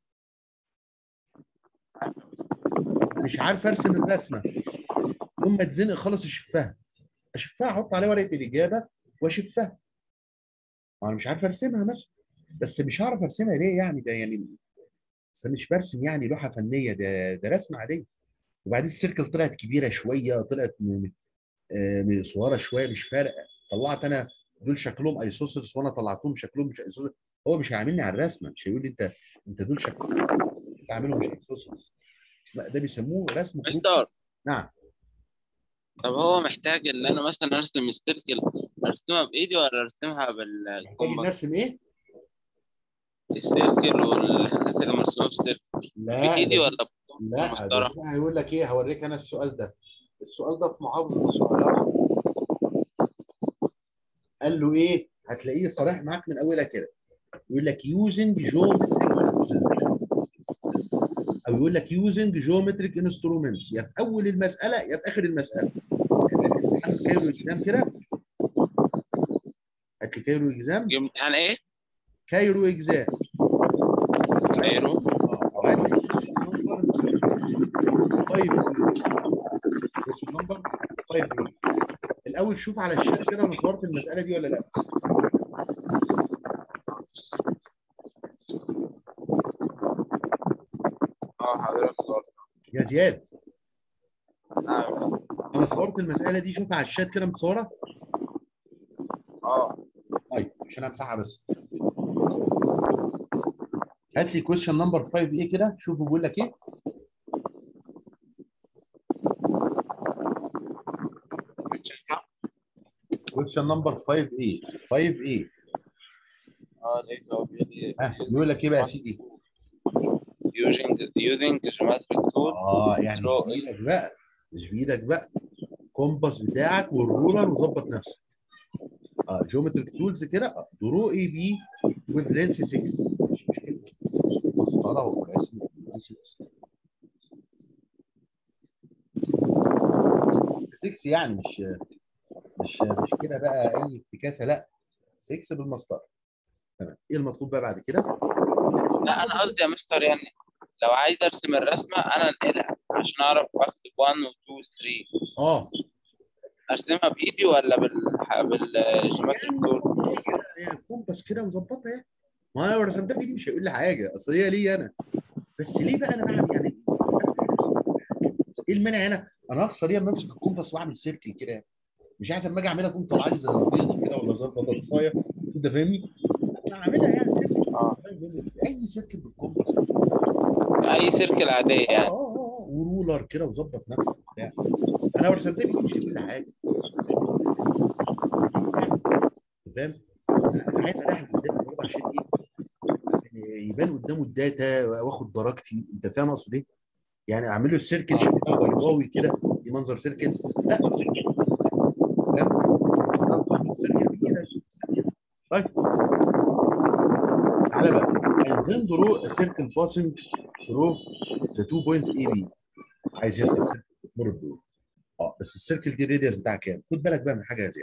طب مش عارف ارسم الرسمه، يوم ما اتزنق خالص اشفها، اشفها احط عليها ورقه الاجابه واشفها. انا مش عارف ارسمها مثلا، بس مش هعرف ارسمها ليه يعني؟ ده يعني بس أنا مش برسم يعني لوحه فنيه، ده رسمه عاديه. وبعدين السيركل طلعت كبيره شويه، طلعت صغيره شويه، مش فارقه. طلعت انا دول شكلهم ايسوسيلس وانا طلعتهم شكلهم مش ايسوسيلس. هو مش هيعاملني على الرسمه، مش هيقول لي انت دول شكلهم تعملهم مش ايسوسيلس. لا ده بيسموه رسم كروكي. مستر، نعم. طب هو محتاج ان انا مثلا ارسم السيركل، ارسمها بايدي ولا ارسمها محتاج ان بالكومباس؟ ارسم ايه؟ السيركل والحاجات اللي مرسومه في السيركل لا ده بايدي دي، ولا لا ده بالمسطره؟ دي هيقول لك ايه، هوريك انا السؤال ده. السؤال ده في محافظه القاهره، قال له ايه؟ هتلاقيه صريح معاك من اولها كده، يقول لك يوزنج جيومتريك، او يقول لك يوزنج جيومتريك انسترومنتس، يا في اول المساله يا في اخر المساله. هات لي امتحان الكايرو اكزام كده، هات لي كايرو اكزام، يوم امتحان ايه؟ كايرو اكزام، وهات كايرو. لي وهات لي كويشن نمبر 5 ايه، كويشن نمبر 5 ايه. الاول شوف على الشات كده انا صورت المساله دي ولا لا. اه حضرتك صورت. يا زياد، نعم. انا صورت المساله دي، شوفها على الشات كده متصوره. اه. طيب عشان امسحها بس، هات لي كويشن نمبر 5 ايه كده، شوف بيقول لك ايه. كويشن نمبر 5 ايه، 5 ايه. اه لقيته هو بيقول لي ها بيقول using لك ايه بقى يا سيدي؟ using geometric tool يعني مش draw بايدك بقى، مش بايدك بقى، كومباس بتاعك والرولر وظبط نفسك. جيومتريك تولز كده، درو اي بي وذ لينس 6، مش مشكله، مسطره ورسم 6، 6 يعني مش كده بقى اي افتكاسه، لا 6 بالمسطره. تمام، ايه المطلوب بقى بعد كده؟ لا انا قصدي يا مستر يعني لو عايز ارسم الرسمه انا انقلها عشان اعرف اكتب 1 و 2 و 3، اه ارسمها بايدي ولا بالجيومتريك يعني تول؟ المفروض هي كده، هي كومباس كده وظبطها يعني. ما انا لو رسمتها بايدي مش هيقول لي حاجه، اصل هي ليا انا. بس ليه بقى انا بعمل يعني افهم نفسي؟ ايه المانع هنا؟ انا هخسر ايه اما امسك الكومباس واعمل سيركل كده؟ مش عايز اما اجي اعملها تقوم طالعه لي زي البيضه كده ولا زي البطاطسايه. انت فاهمني؟ انا هعملها يعني سيركل، اه اي سيركل بالكومباس كده. اي سيركل عاديه يعني. ورولر كده وظبط نفسك بتاع. انا لو رسمتها بايدي مش هيقول لي حاجه، يعني أنت فاهم؟ انا عايز اريح اللي قدامي برضه عشان ايه؟ يبان قدامه الداتا واخد درجتي. انت فاهم اقصد ايه؟ يعني اعمل له السيركل شكلها بيضاوي كده، دي منظر سيركل؟ لا، فاهم؟ لا تظبط السيركل بايدك. طيب تعالى بقى، and then draw a circle passing through the 2 points A B. عايز يرسم سيركل بتمر بدول. بس السيركل دي الراديوس بتاعها كام؟ خد بالك بقى من حاجه يا زياد،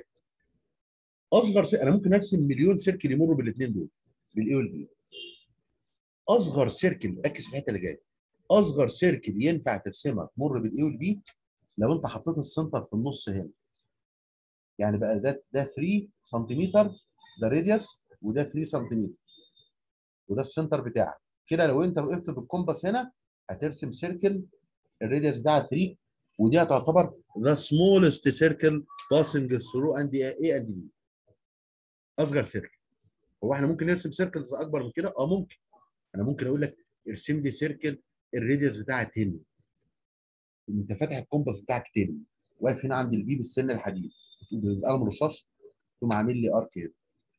اصغر انا ممكن ارسم مليون سيركل يمروا بالاثنين دول، بالاي والبي. اصغر سيركل، ركز في الحته اللي جايه، اصغر سيركل ينفع ترسمها تمر بالاي والبي لو انت حطيت السنتر في النص هنا. يعني بقى ده 3 سنتيمتر، ده راديوس، وده 3 سنتيمتر، وده السنتر بتاعك. كده لو انت وقفت بالكومباس هنا هترسم سيركل الراديوس بتاعها 3، ودي هتعتبر the smallest circle passing through and A and B. اصغر سيركل. هو احنا ممكن نرسم سيركلز اكبر من كده؟ اه ممكن. انا ممكن اقول لك ارسم لي سيركل الراديوس بتاعها 10. انت فاتح الكومباس بتاعك 10، واقف هنا عند البي بالسن الحديد بالقلم الرصاص، تقوم عامل لي ارك هنا،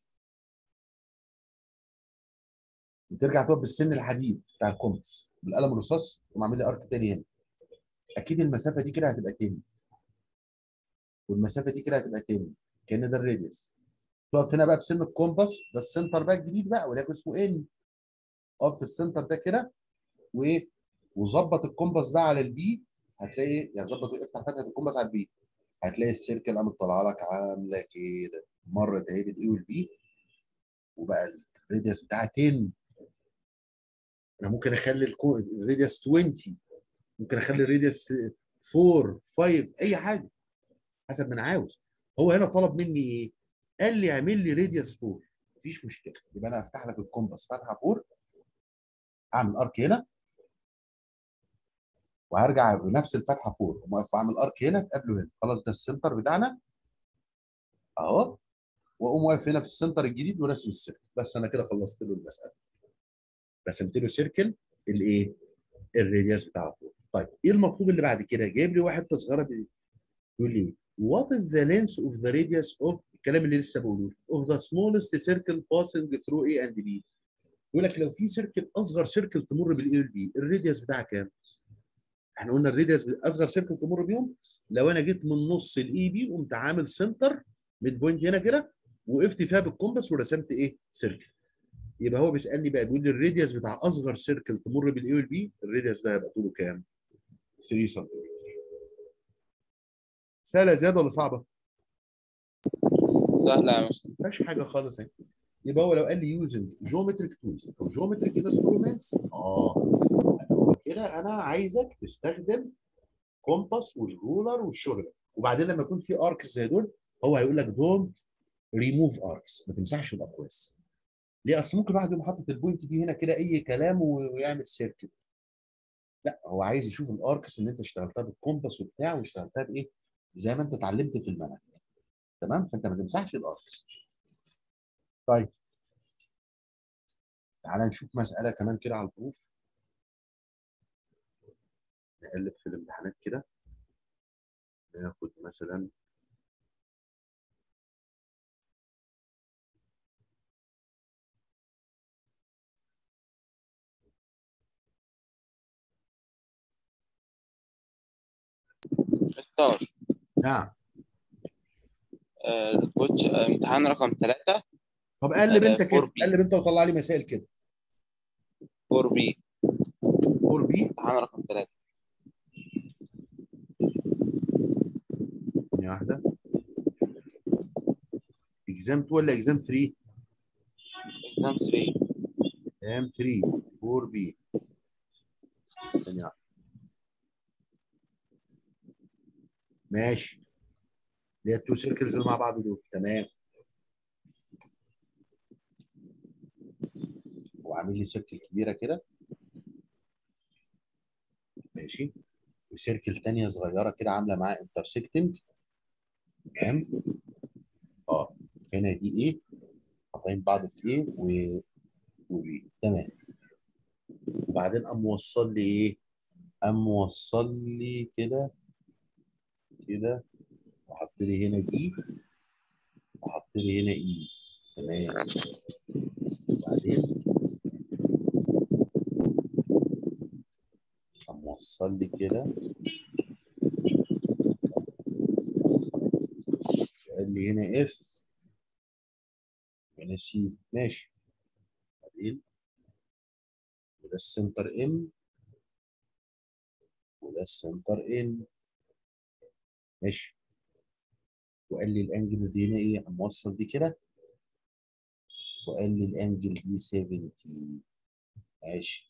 وترجع تقف بالسن الحديد بتاع الكومباس بالقلم الرصاص، تقوم عامل لي ارك تاني هنا. اكيد المسافه دي كده هتبقى 10، والمسافه دي كده هتبقى 10، كان ده الراديوس. تقف هنا بقى بسن الكومباس، ده السنتر بقى الجديد بقى وليكن اسمه ان. اقف في السنتر ده كده وايه، وظبط الكومباس بقى على البي. هتلاقي يعني ظبط، افتح فتحه الكومباس على البي، هتلاقي السيركل قامت طالعه لك عامله كده، مرت اهي بالاي والبي، وبقى الراديوس بتاعها 10. انا ممكن اخلي الراديوس 20، ممكن اخلي الراديوس 4 5، اي حاجه حسب ما انا عاوز. هو هنا طلب مني ايه؟ قال لي اعمل لي راديوس 4. مفيش مشكله، يبقى انا هفتح لك الكومباس فتحه 4، اعمل ارك هنا، وهرجع بنفس الفتحه 4 واقف واعمل ارك هنا تقابله هنا. خلاص ده السنتر بتاعنا اهو، واقوم واقف هنا في السنتر الجديد ورسم السيركل. بس انا كده خلصت له المساله، رسمت له سيركل الايه؟ الراديوس بتاعه 4. طيب ايه المطلوب اللي بعد كده؟ جايب لي واحد صغيره بيقول لي what is the length of the radius of، الكلام اللي لسه بقوله of the smallest circle passing through A and B. يقول لك لو في سيركل، اصغر سيركل تمر بالاي والبي، الراديوس بتاعها كام؟ احنا قلنا الراديوس اصغر سيركل تمر بيهم لو انا جيت من نص الاي بي قمت عامل سنتر ميد بوينت هنا كده، وقفت فيها بالكومباس ورسمت ايه؟ سيركل. يبقى هو بيسالني بقى، بيقول لي الراديوس بتاع اصغر سيركل تمر بالاي والبي، الراديوس ده هيبقى طوله كام؟ 3 سم. سهله زياده ولا صعبه؟ سهلة يا مستر. ما فيهاش حاجه خالص اهي. يبقى هو لو قال لي يوزنج جيومتريك تولز او جيومتريك انسترومنتس، هو كده انا عايزك تستخدم كومباس والرولر والشغل ده. وبعدين لما يكون في اركس زي دول، هو هيقول لك دونت ريموف اركس، ما تمسحش الاقواس. ليه؟ اصل ممكن واحد يقوم حاطط البوينت دي هنا كده اي كلام ويعمل سيركل. لا، هو عايز يشوف الاركس اللي انت اشتغلتها بالكومباس وبتاع، واشتغلتها بايه؟ زي ما انت اتعلمت في المنهج. تمام؟ فانت ما تمسحش الاركس. طيب تعالى نشوف مساله كمان كده على البروف. نقلب في الامتحانات كده، ناخد مثلا مستر، نعم. الكوتش امتحان رقم 3. طب قلب انت 4 كده، بي. قلب انت وطلع لي مسائل كده. 4 بي 4 بي. امتحان رقم 3. ثانيه واحده، اكزام 2 ولا اكزام 3؟ اكزام 3. اكزام 3 4 بي. ثانيه واحده، ماشي. اللي هي التو سيركلز اللي مع بعض دول، تمام. وعامل لي سيركل كبيره كده، ماشي، وسيركل ثانيه صغيره كده عامله معاها انترسكتنج، تمام. اه، هنا دي ايه، قاطعين بعض في ايه وبي، تمام. وبعدين قام موصل لي ايه؟ قام موصل لي كده كده، وحط لي هنا دي، وحط لي هنا اي، تمام. وبعدين قام موصل لي كده، قال لي هنا اف، هنا سي، ماشي. بعدين وده السنتر ام، وده السنتر ان، ماشي. وقال لي الانجل دي هنا ايه، قام موصل دي كده، وقال لي الانجل دي 70. ماشي.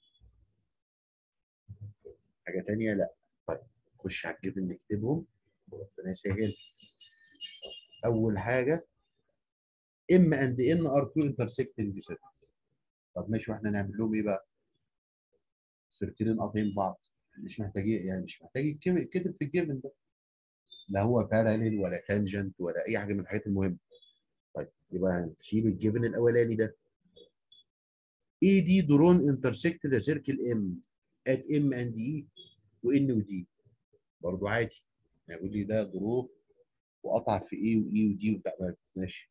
حاجه ثانيه؟ لا. طيب خش على الجبن نكتبهم ربنا يسهل. اول حاجه ام اند ان ار 2 انترسكتنج سيركلز. طب ماشي، واحنا نعمل لهم ايه بقى؟ سيركلين قاطعين بعض، مش محتاجين يعني، مش محتاج يتكتب في الجبن ده، لا هو باراليل ولا تانجنت ولا اي حاجه من الحاجات المهمه. طيب يبقى هنشيل الجبن الاولاني ده. اي دي درون انترسكت ذا سيركل ام ات ام اند اي وان ودي، برضه عادي يعني، يقول لي ده درو وقطع في اي واي ودي وبتاع، ماشي.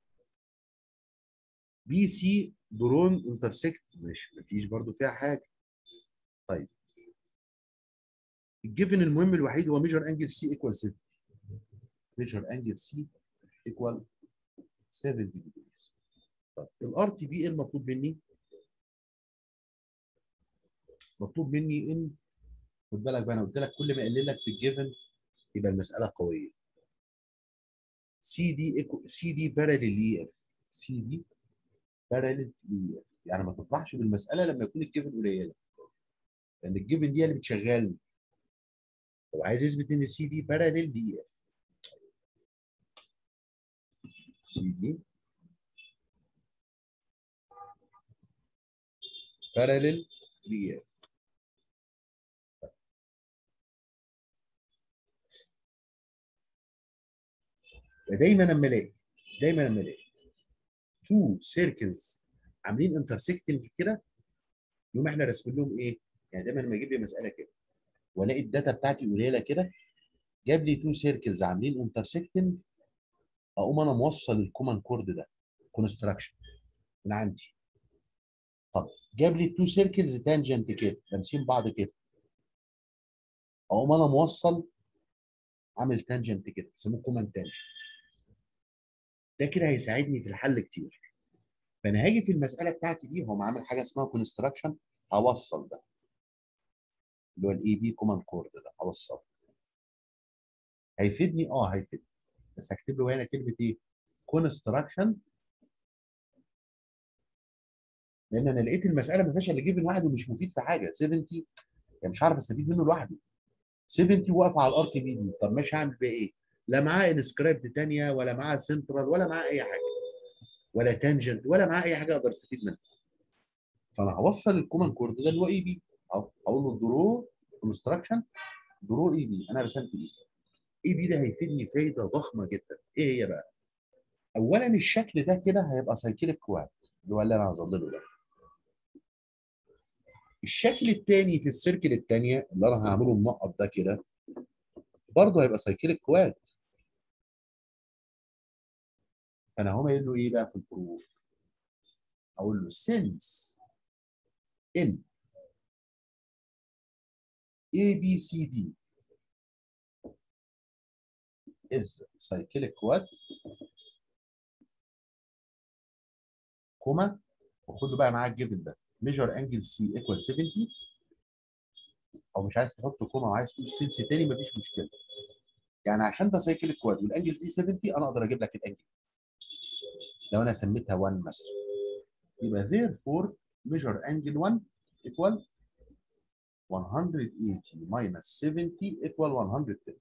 بي سي درون انترسكت، ماشي مفيش برضه فيها حاجه. طيب الجيفن المهم الوحيد هو ميجر انجل سي ايكوال 7، ميجر انجل سي ايكوال 70 degrees. طب الار تي بي ايه المطلوب مني؟ مطلوب مني ان، خد بالك بقى، انا قلت لك كل ما اقلل لك في الجيفن يبقى المساله قويه. سي دي باراليل اي اف، سي دي باراليل اي اف، يعني ما تفرحش بالمساله لما يكون الجيفن قليله، لان الجيفن دي اللي بتشغلني. هو عايز يثبت ان سي دي باراليل اي اف، سي دي باراليل اي اف. دايما لما الاقي، دايما لما الاقي تو سيركلز عاملين انترسكتنج كده، يقوم احنا راسمين لهم ايه؟ يعني دايما لما يجيب لي مساله كده والاقي الداتا بتاعتي قليله كده، جاب لي تو سيركلز عاملين انترسكتنج، اقوم انا موصل الكومن كورد ده كونستراكشن من عندي. طب جاب لي تو سيركلز تانجنت كده لامسين بعض كده، اقوم انا موصل عامل تانجنت كده بيسموه كومن تانجنت. ده كده هيساعدني في الحل كتير. فانا هاجي في المساله بتاعتي دي، هو عامل حاجه اسمها كونستراكشن، هوصل ده اللي هو الاي بي كومن كورد ده، هوصل. هيفيدني؟ اه هيفيدني، بس هكتب له هنا كلمه ايه؟ كونستراكشن، لان انا لقيت المساله ما فيهاش الا جيفن واحد ومش مفيد في حاجه. 70 يعني مش عارف استفيد منه لوحده. 70 واقفه على الار تي بي دي، طب ماشي هعمل بيها ايه؟ لا معاه انسكرايبد ثانيه، ولا معاه سنترال، ولا معاه اي حاجه، ولا تانجنت، ولا معاه اي حاجه اقدر استفيد منها. فانا هوصل الكومن كورد ده اللي هو اي بي، اقول له درو كونستراكشن، درو اي بي، انا رسمت اي. اي بي ده هيفيدني فايده ضخمه جدا. ايه هي بقى؟ اولا الشكل ده كده هيبقى سايكليك كواد اللي هو اللي انا هظلله ده. الشكل الثاني في السيركل الثانيه اللي انا هعمله منقط ده كده، برضه هيبقى سايكليك كواد. فانا هقوم قايل له ايه بقى في البروف؟ اقول له since in ABCD is cyclic quad، كوما، وخد له بقى معاك الجيفن ده measure angle C equal 70، او مش عايز تحط كوما وعايز تقول سنس تاني مفيش مشكله. يعني عشان ده سايكليك كواد والانجل دي 70، انا اقدر اجيب لك الانجل لو انا سميتها 1 مثلا، يبقى therefore measure angle 1 equal 180 minus 70 equal 110.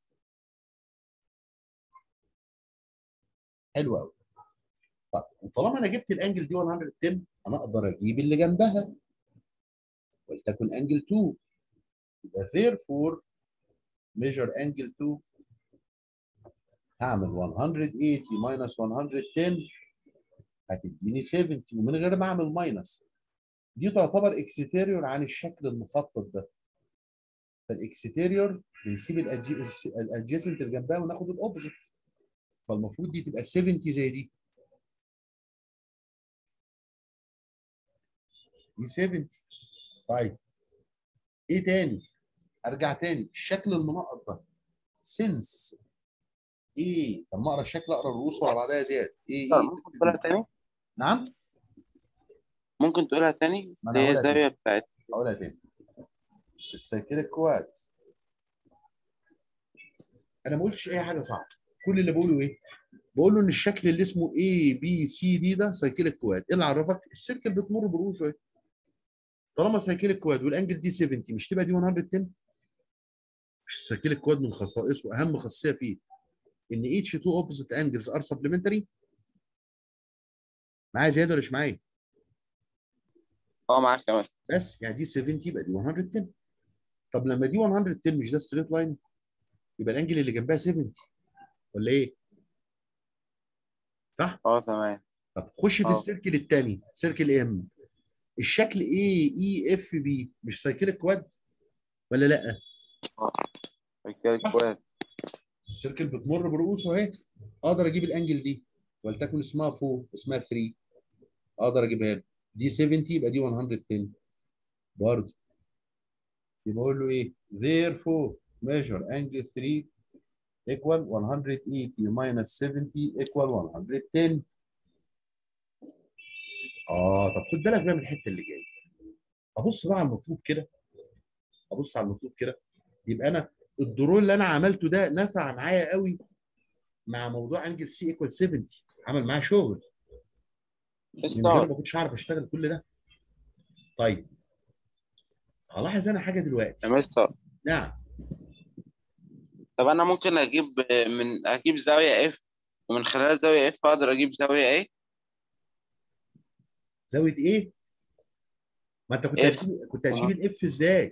حلو قوي. طب وطالما انا جبت الانجل دي 110، انا اقدر اجيب اللي جنبها ولتكن انجل 2، يبقى therefore measure angle 2، هعمل 180 minus 110 هتديني 70 ومن غير ما اعمل ماينس. دي تعتبر اكستيريور عن الشكل المخطط ده. فالاكستيريور بنسيب الادجيسنت اللي جنبها وناخد الاوبوزيت، فالمفروض دي تبقى 70 زي دي، دي 70. طيب ايه تاني؟ ارجع تاني الشكل المنقط ده سنس ايه، لما اقرا الشكل اقرا الرؤوس ورا بعضها زياده ايه ايه ممكن تقولها تاني؟ نعم. ممكن تقولها تاني؟ ما انا دي هقولها تاني، الزاوية بتاعت. هقولها تاني. السايكليك كواد، انا ما قلتش اي حاجه صعبه، كل اللي بقوله ايه؟ بقول له ان الشكل اللي اسمه اي بي سي دي ده سايكليك كواد. ايه اللي عرفك؟ السيركل بتمر برؤوسه اهي. طالما سايكليك كواد والانجل دي 70 مش تبقى دي 110؟ مش السايكليك كواد من خصائصه اهم خاصيه فيه ان each two opposite angles are supplementary. معايا زياده ولا مش معايا؟ اه معاك كمان. بس يعني دي 70 يبقى دي 110. طب لما دي 110 مش ده ستريت لاين، يبقى الانجل اللي جنبها 70 ولا ايه؟ صح؟ اه تمام. طب خش في اه. السيركل الثاني، سيركل ام. الشكل ايه اي اف بي مش سايكليك كواد ولا لا؟ اه فكرة صح؟ كويس. السيركل بتمر برؤوسه اهي. اقدر اجيب الانجل دي ولتكن اسمها 4 اسمها 3، اقدر اجيبها له. دي 70 يبقى دي 110 برضه. يبقى اقول له ايه؟ therefore measure angle 3 equal 180 minus 70 equal 110. طب خد بالك بقى من الحته اللي جايه. ابص بقى على المطلوب كده، ابص على المطلوب كده. يبقى انا الدرون اللي انا عملته ده نفع معايا قوي مع موضوع انجل سي ايكوال 70، عمل معايا شغل. من غيره مستر. ما كنتش هعرف اشتغل كل ده. طيب هلاحظ انا حاجه يا دلوقتي. مستر، نعم. طب انا ممكن اجيب زاوية اف، ومن خلال زاوية اف اقدر اجيب زاوية ايه؟ زاويه ايه؟ ما انت كنت اف. هتجيب الاف ازاي؟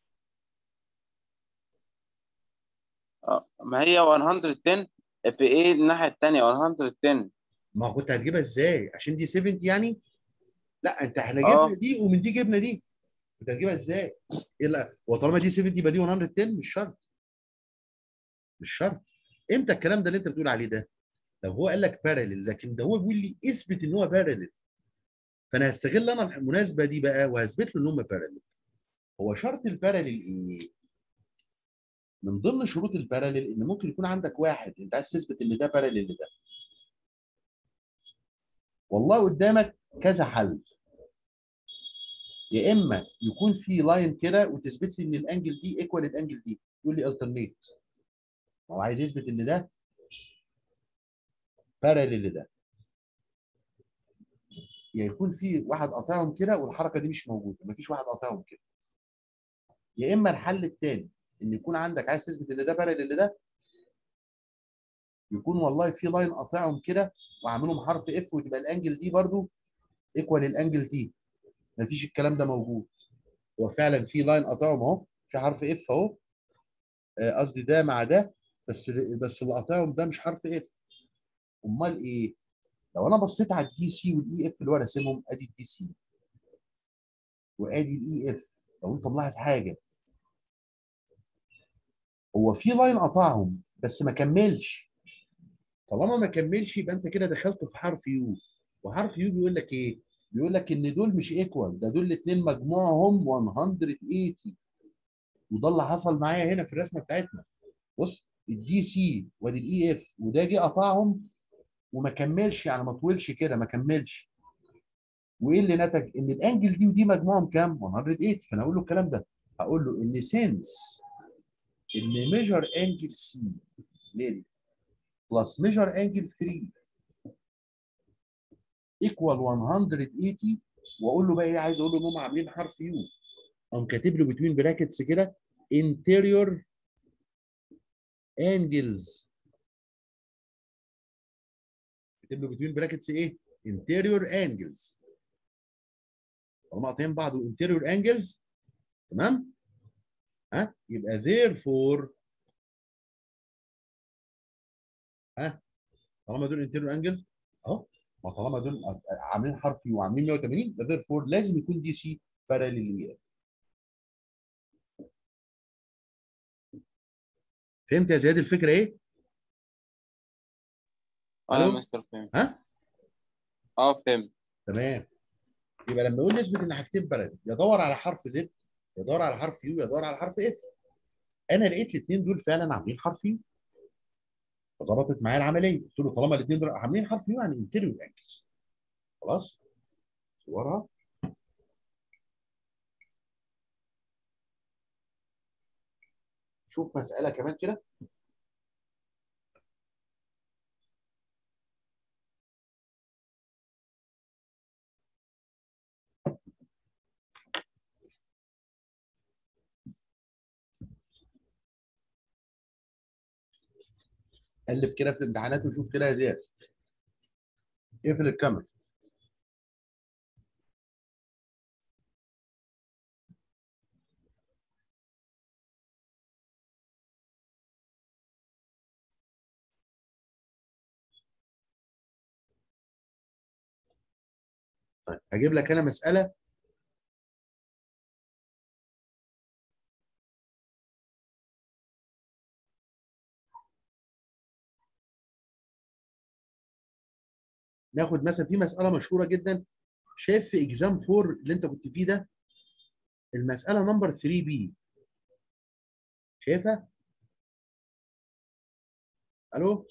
ما هي 110 في ايه الناحية التانية 110. ما كنت هتجيبها ازاي عشان دي 70 يعني؟ لا انت احنا جبنا اه دي ومن دي جبنا دي. كنت هتجيبها ازاي؟ ايه لا وطالما دي 70 يبقى دي 110؟ مش شرط. مش شرط. امتى الكلام ده اللي انت بتقول عليه ده؟ لو هو قال لك بارلل، لكن ده هو بيقول لي اثبت ان هو بارلل. فانا هستغل انا المناسبه دي بقى وهثبت له ان هم بارلل. هو شرط البارلل ايه؟ من ضمن شروط البارلل ان ممكن يكون عندك واحد انت عايز تثبت ان ده بارلل لده. والله قدامك كذا حل. يا اما يكون في لاين كده وتثبت لي ان الانجل دي ايكوال الانجل دي، يقول لي الترنيت. هو عايز يثبت ان ده بارلل لده. يا يكون في واحد قاطعهم كده والحركه دي مش موجوده، مفيش واحد قاطعهم كده. يا اما الحل الثاني ان يكون عندك عايز تثبت ان ده بارلل لده، يكون والله في لاين قاطعهم كده وعاملهم حرف اف وتبقى الانجل دي برضو ايكوال الانجل دي. مفيش الكلام ده موجود. هو فعلا في لاين قاطعهم اهو، في حرف اف اهو. قصدي ده مع ده. بس اللي قاطعهم ده مش حرف اف. امال ايه؟ لو انا بصيت على الدي سي والاي اف اللي هو راسمهم، ادي الدي سي وادي الاي اف. لو انت ملاحظ حاجه، هو في لاين قطعهم بس ما كملش. طالما ما كملش يبقى انت كده دخلت في حرف يو. وحرف يو بيقول لك ايه؟ بيقول لك ان دول مش ايكوال، ده دول الاثنين مجموعهم 180. وده اللي حصل معايا هنا في الرسمه بتاعتنا. بص الدي سي وادي الاي اف وده جه قطعهم وما كملش، يعني ما طولش كده ما كملش. وايه اللي نتج؟ ان الانجل دي ودي مجموعهم كام؟ 108. فانا اقول له الكلام ده، هقول له ان سينس ان ميجر انجل سي ليه بلس ميجر انجل 3 ايكوال 180. واقول له بقى ايه؟ عايز اقول له ان هم عاملين حرف يو. قام كاتب له بتوين براكتس كده interior angles. كاتب له بتوين براكتس ايه؟ interior angles. هم قاطعين بعض interior angles. تمام؟ ها يبقى therefore ها طالما دول interior angles اهو. ما طالما دول عاملين حرف يو وعاملين 180 يبقى therefore لازم يكون دي سي parallel. فهمت يا زياد الفكره ايه؟ اه يا الو؟ مستر فهمت. ها؟ اه فهمت. تمام. يبقى لما يقول لي اثبت ان حاجتين بارلل، يدور على حرف زد، يدور على حرف يو، يدور على حرف اف. انا لقيت الاثنين دول فعلا عاملين حرف يو. فظبطت معايا العمليه. قلت له طالما الاثنين دول عاملين حرف يو يعني انتيريور انجلز. خلاص. صورها. شوف مساله كمان كده. قلب كده في الامتحانات وشوف كده يا زياد. اقفل الكاميرا. طيب هجيب لك انا مساله ناخد مثلا في مساله مشهوره جدا. شايف في اكزام 4 اللي انت كنت فيه ده المساله نمبر 3 بي، شايفها؟ الو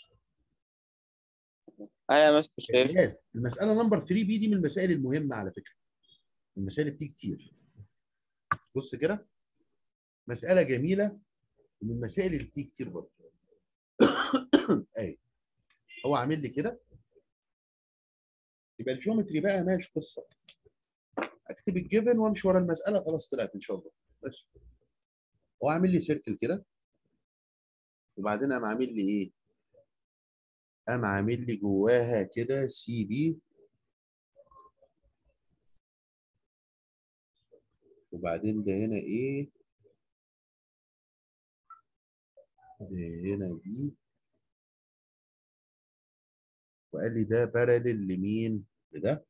ايوه يا مستر يا شايف. زياد، المساله نمبر 3 بي دي من المسائل المهمه على فكره، المسائل اللي بتيجي كتير. بص كده، مساله جميله ومن المسائل اللي بتيجي كتير برضه. ايوه، هو عامل لي كده. يبقى الجيومتري بقى ماشي قصه، اكتب الجيفن وامشي ورا المساله خلاص طلعت ان شاء الله. بس هو عامل لي سيركل كده، وبعدين قام عامل لي ايه؟ قام عامل لي جواها كده سي بي، وبعدين ده هنا ايه؟ ده هنا دي، وقال لي ده باراليل لمين؟ لده.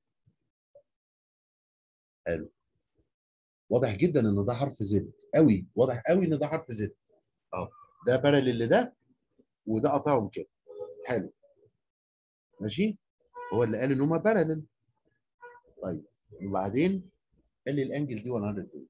حلو. واضح جدا ان ده حرف زد، قوي واضح قوي ان ده حرف زد. اهو ده باراليل لده، وده قطعهم كده. حلو. ماشي. هو اللي قال ان هما باراليل. طيب وبعدين قال لي الانجل دي 120.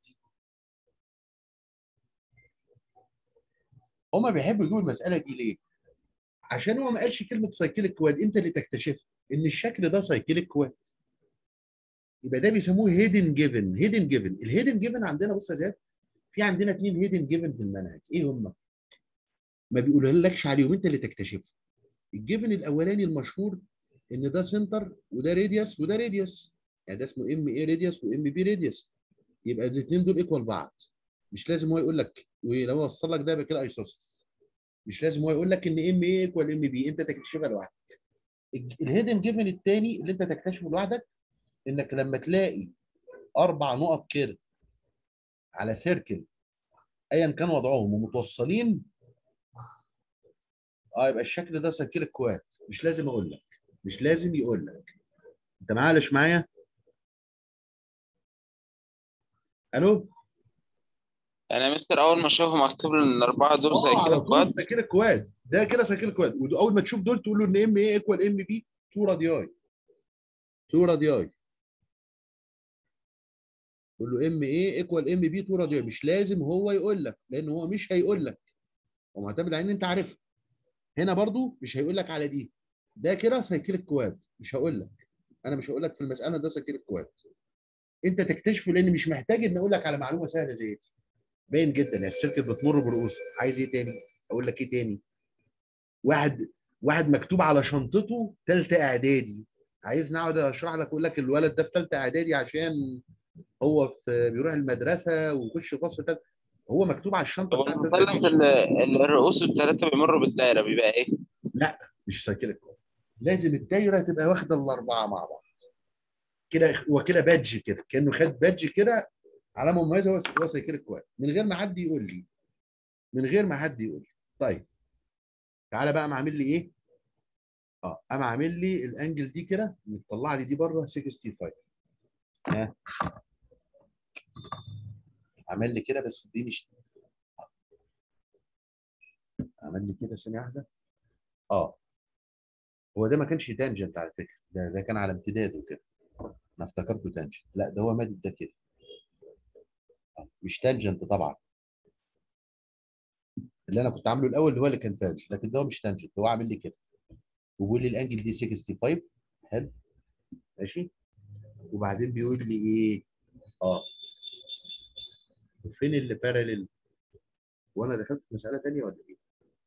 هما بيحبوا يجيبوا المساله دي ليه؟ عشان هو ما قالش كلمه سايكليك كواد، انت اللي تكتشفها ان الشكل ده سايكليك كواد. يبقى ده بيسموه هيدن جيفن. هيدن جيفن، الهيدن جيفن عندنا بص يا زياد، في عندنا اثنين هيدن جيفن في المنهج. ايه هم؟ ما بيقولهالكش عليهم، انت اللي تكتشفها. الجيفن الاولاني المشهور ان ده سنتر وده راديوس وده راديوس، يعني ده اسمه ام اي راديوس وام بي راديوس. يبقى الاثنين دول ايكوال بعض. مش لازم هو يقول لك، ولو وصل لك ده يبقى كده ايسوسيس. مش لازم هو يقول لك ان ام اي ايكوال ام بي، انت تكتشفها لوحدك. الهيدن جيفن الثاني اللي انت تكتشفه لوحدك، انك لما تلاقي اربع نقط كيرف على سيركل ايا كان وضعهم ومتوصلين، يبقى الشكل ده سيركل كواد. مش لازم اقول لك، مش لازم يقول لك. انت معلش معايا؟ الو. يعني يا مستر اول ما اشوفهم اكتب له ان الاربعه دول سايكل على طول الكواد. سيركل كواد، ده كده سيركل كواد. واول ما تشوف دول تقول له ان ام اي ايكوال ام بي 2 رادياي. 2 رادياي. قول له ام اي ايكوال ام بي 2 رادياي. مش لازم هو يقول لك، لان هو مش هيقول لك، هو معتمد على ان انت عارفها. هنا برضو مش هيقول لك على دي. ده كده سيركل كواد، مش هقول لك. انا مش هقول لك في المساله ده سيركل كواد. انت تكتشفه، لان مش محتاج ان اقول لك على معلومه سهله زي دي. باين جدا يا السيركل بتمر برؤوس. عايز ايه تاني؟ اقول لك ايه تاني؟ واحد مكتوب على شنطته ثالثه اعدادي. عايزني اقعد اشرح لك اقول لك الولد ده في ثالثه اعدادي عشان هو بيروح المدرسه ويخش فصل ثالثه. هو مكتوب على الشنطه طب بتاعت ثالثه المثلث اعدادي. الرؤوس الثلاثه بيمروا بالدايره بيبقى ايه؟ لا، مش سايكل كواد. لازم الدايره تبقى واخده الاربعه مع بعض كده. هو كده بادج كده، كانه خد بادج كده، علامه مميزه. هو سايكل كواد من غير ما حد يقول لي، من غير ما حد يقول لي. طيب تعالى بقى عامل لي ايه؟ قام عامل لي الانجل دي كده، مطلع لي دي بره 65. ها، عمل لي كده بس اديني عمل لي كده ثانيه واحده. اه هو ده ما كانش تانجنت على فكره، ده كان على امتداد وكده. انا افتكرته تانجنت، لا ده هو مادد ده كده. مش تانجنت طبعا. اللي انا كنت عامله الاول هو اللي كان تانجنت، لكن ده هو مش تانجنت. هو عامل لي كده وبيقول لي الانجل دي 65. حلو. ماشي. وبعدين بيقول لي ايه؟ اه وفين اللي باراليل؟ وانا دخلت في مساله ثانيه ولا ايه؟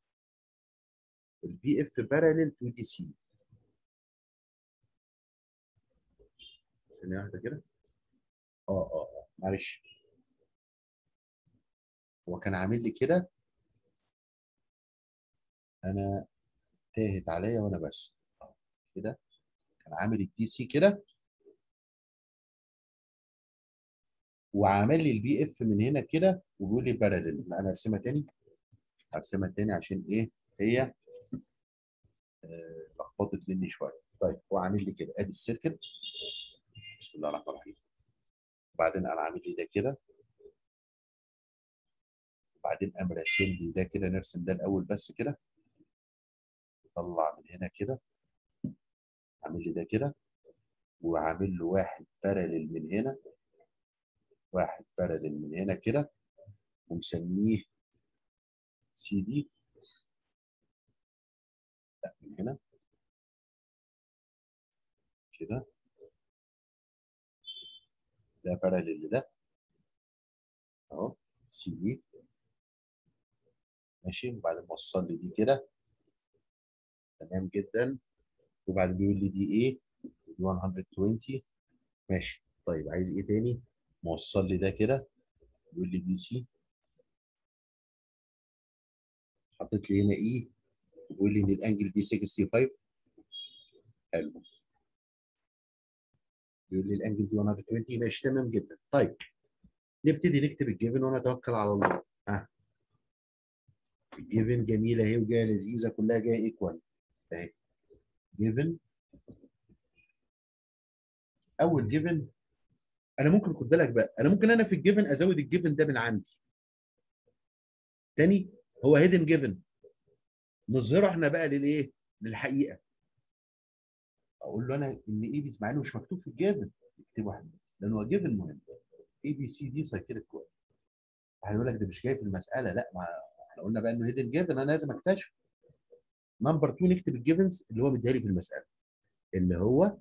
البي اف باراليل تو دي سي. ثانيه واحده كده. معلش. هو كان عامل لي كده. انا تاهت عليا وانا برسم كده. كان عامل الدي سي كده وعامل لي البي اف من هنا كده وبيقول لي باراليل. لا انا ارسمها تاني، هرسمها تاني عشان ايه هي لخبطت مني شويه. طيب هو عامل لي كده ادي السيركل، بسم الله الرحمن الرحيم. وبعدين انا عامل لي ده كده، وبعدين قام راسم لي ده كده. نرسم ده الاول بس كده، طلع من هنا كده، عامل لي ده كده، وعامل له واحد باراليل من هنا، واحد باراليل من هنا كده، ومسميه سي دي. لا من هنا كده، ده باراليل لده اهو سي دي. ماشي، وبعدين موصل لي دي كده، تمام جدا. وبعدين بيقول لي دي ايه؟ دي 120. ماشي. طيب عايز ايه تاني؟ موصل لي ده كده، بيقول لي دي سي، حطيت لي هنا اي، بيقول لي ان الانجل دي 65. حلو، بيقول لي الانجل دي 120. ماشي تمام جدا. طيب نبتدي نكتب الجيفن ونتوكل على الله. ها، الجيفن جميله اهي وجايه لذيذه، كلها جايه ايكوال اهي. جيفن، اول جيفن انا ممكن، خد بالك بقى، انا ممكن انا في الجيفن ازود الجيفن ده من عندي. تاني، هو هيدن جيفن، نظهره احنا بقى للايه؟ للحقيقه. اقول له انا ان اي بي، مع انه مش مكتوب في الجيفن، اكتبه احنا لان هو جيفن مهم. اي بي سي دي سايكليك كويس. هيقول لك ده مش جاي في المساله. لا، ما احنا قلنا بقى انه هيدن جيفن، انا لازم اكتشف. نمبر 2، نكتب الجيفنز اللي هو مديها لي في المساله، اللي هو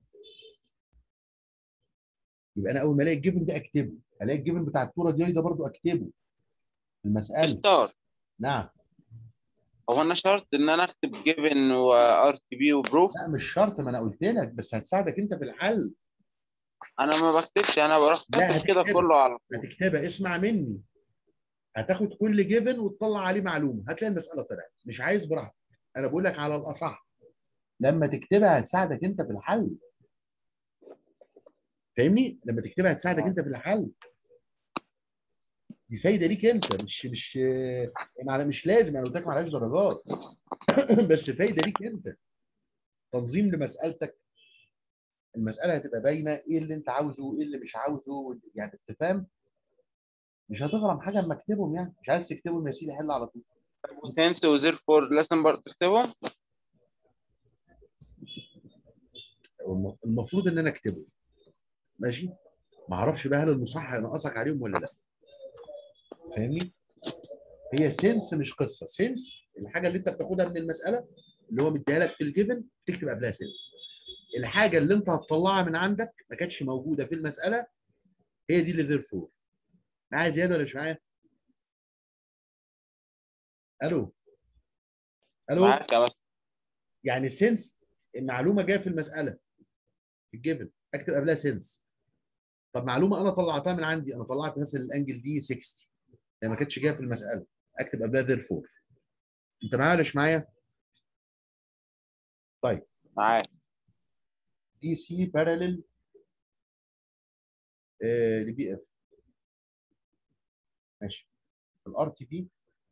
يبقى انا اول ما الاقي الجيفن ده اكتبه. الاقي الجيفن بتاع الكوره دي ده برضو اكتبه في المساله. اشتار. نعم. هو انا شرط ان انا اكتب جيفن وار تي بي وبروف؟ لا مش شرط، ما انا قلت لك، بس هتساعدك انت في الحل. انا ما بكتبش، انا بروح لا كاتب كده هتكتبها، كله على طول. هتكتبها، اسمع مني. هتاخد كل جيفن وتطلع عليه معلومه، هتلاقي المساله طلعت. مش عايز براحتك، انا بقول لك على الاصح. لما تكتبها هتساعدك انت في الحل. فاهمني؟ لما تكتبها هتساعدك انت في الحل. دي فايده ليك انت، مش مش لازم، انا قلت لك معلهاش درجات. بس فايده ليك انت، تنظيم لمسالتك. المساله هتبقى باينه ايه اللي انت عاوزه وايه اللي مش عاوزه، يعني انت فاهم. مش هتغرم حاجه اما اكتبهم، يعني مش عايز تكتبهم يا سيدي حل على طول. وسنس وزير فور لازم برضه تكتبهم. المفروض ان انا اكتبه. ماشي. ما اعرفش بقى هل المصحح هينقصك عليهم ولا لا. فاهمني؟ هي سنس مش قصه. سنس الحاجه اللي انت بتاخدها من المساله اللي هو مديها لك في الجيفن، تكتب قبلها سنس. الحاجه اللي انت هتطلعها من عندك ما كانتش موجوده في المساله، هي دي اللي غير فور. معايا زياده ولا مش معايا؟ الو؟ الو؟ معاك يا بس. يعني سنس المعلومه جايه في المساله في الجيفن، اكتب قبلها سنس. طب معلومه انا طلعتها من عندي، انا طلعت مثلا الانجل دي 60، هي ما كانتش جايه في المساله، اكتب قبلها ذير فور. انت معايا ولا مش معايا؟ طيب معاك. دي سي باراليل لبي اف. ماشي. الار تي بي،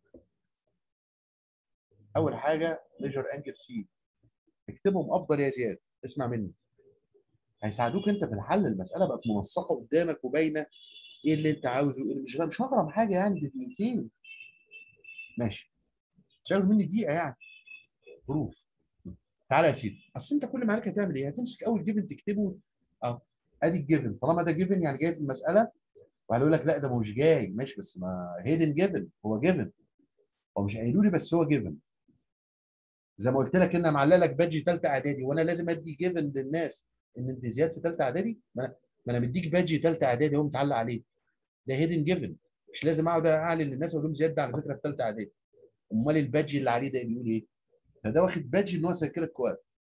اول حاجه ميجر انجل سي، اكتبهم افضل يا زياد. اسمع مني، هيساعدوك انت في الحل. المساله بقت منسقه قدامك وباينه ايه اللي انت عاوزه وايه اللي مش هغرم حاجه يعني، دي دقيقتين. ماشي، مش هياخد مني دقيقه يعني. بروف. تعالى يا سيدي، اصل انت كل ما عليك هتعمل ايه؟ هتمسك اول جيفن تكتبه. اه، ادي الجيفن، طالما ده جيفن يعني جاي في المساله. وهيقول لك لا ده مش جاي. ماشي، بس ما هيدن جيفن، هو جيفن. هو مش قايلوا لي بس هو جيفن. زي ما قلت لك ان معلق لك بادج ثالثه اعدادي، وانا لازم ادي جيفن للناس ان انت زياد في ثالثه اعدادي. ما انا مديك بادج ثالثه اعدادي اهو متعلق عليه، ده هيدن جيفن. مش لازم اقعد اعلن للناس اقول لهم زياد ده على فكره في ثالثه اعدادي. امال البادج اللي عليه ده بيقول ايه؟ فده واخد بادج ان هو سايكليك كواد.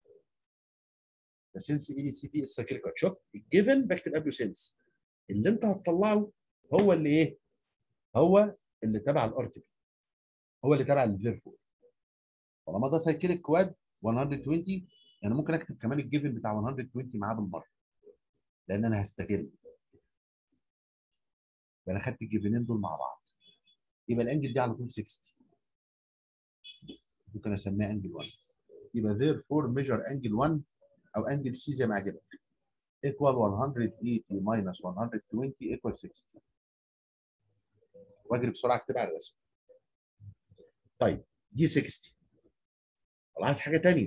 ده سنس اي بي سي دي السايكليك كواد. شوف الجيفن بكتب قبله سنس، اللي انت هتطلعه هو اللي ايه؟ هو اللي تبع الارتكل، هو اللي تبع الفيرفو. طالما ده سايكليك كواد 120 يعني ممكن اكتب كمان الجيفن بتاع 120 معاه بالمره لان انا هستغل. فانا خدت الجيفنين دول مع بعض يبقى الانجل دي على طول 60 ممكن اسميها انجل 1. يبقى therefore measure انجل 1 او انجل سي زي ما عجبك equal 180 minus 120 equal 60. واجري بسرعه اكتبها على الرسم. طيب دي 60. طب عايز حاجه ثانيه.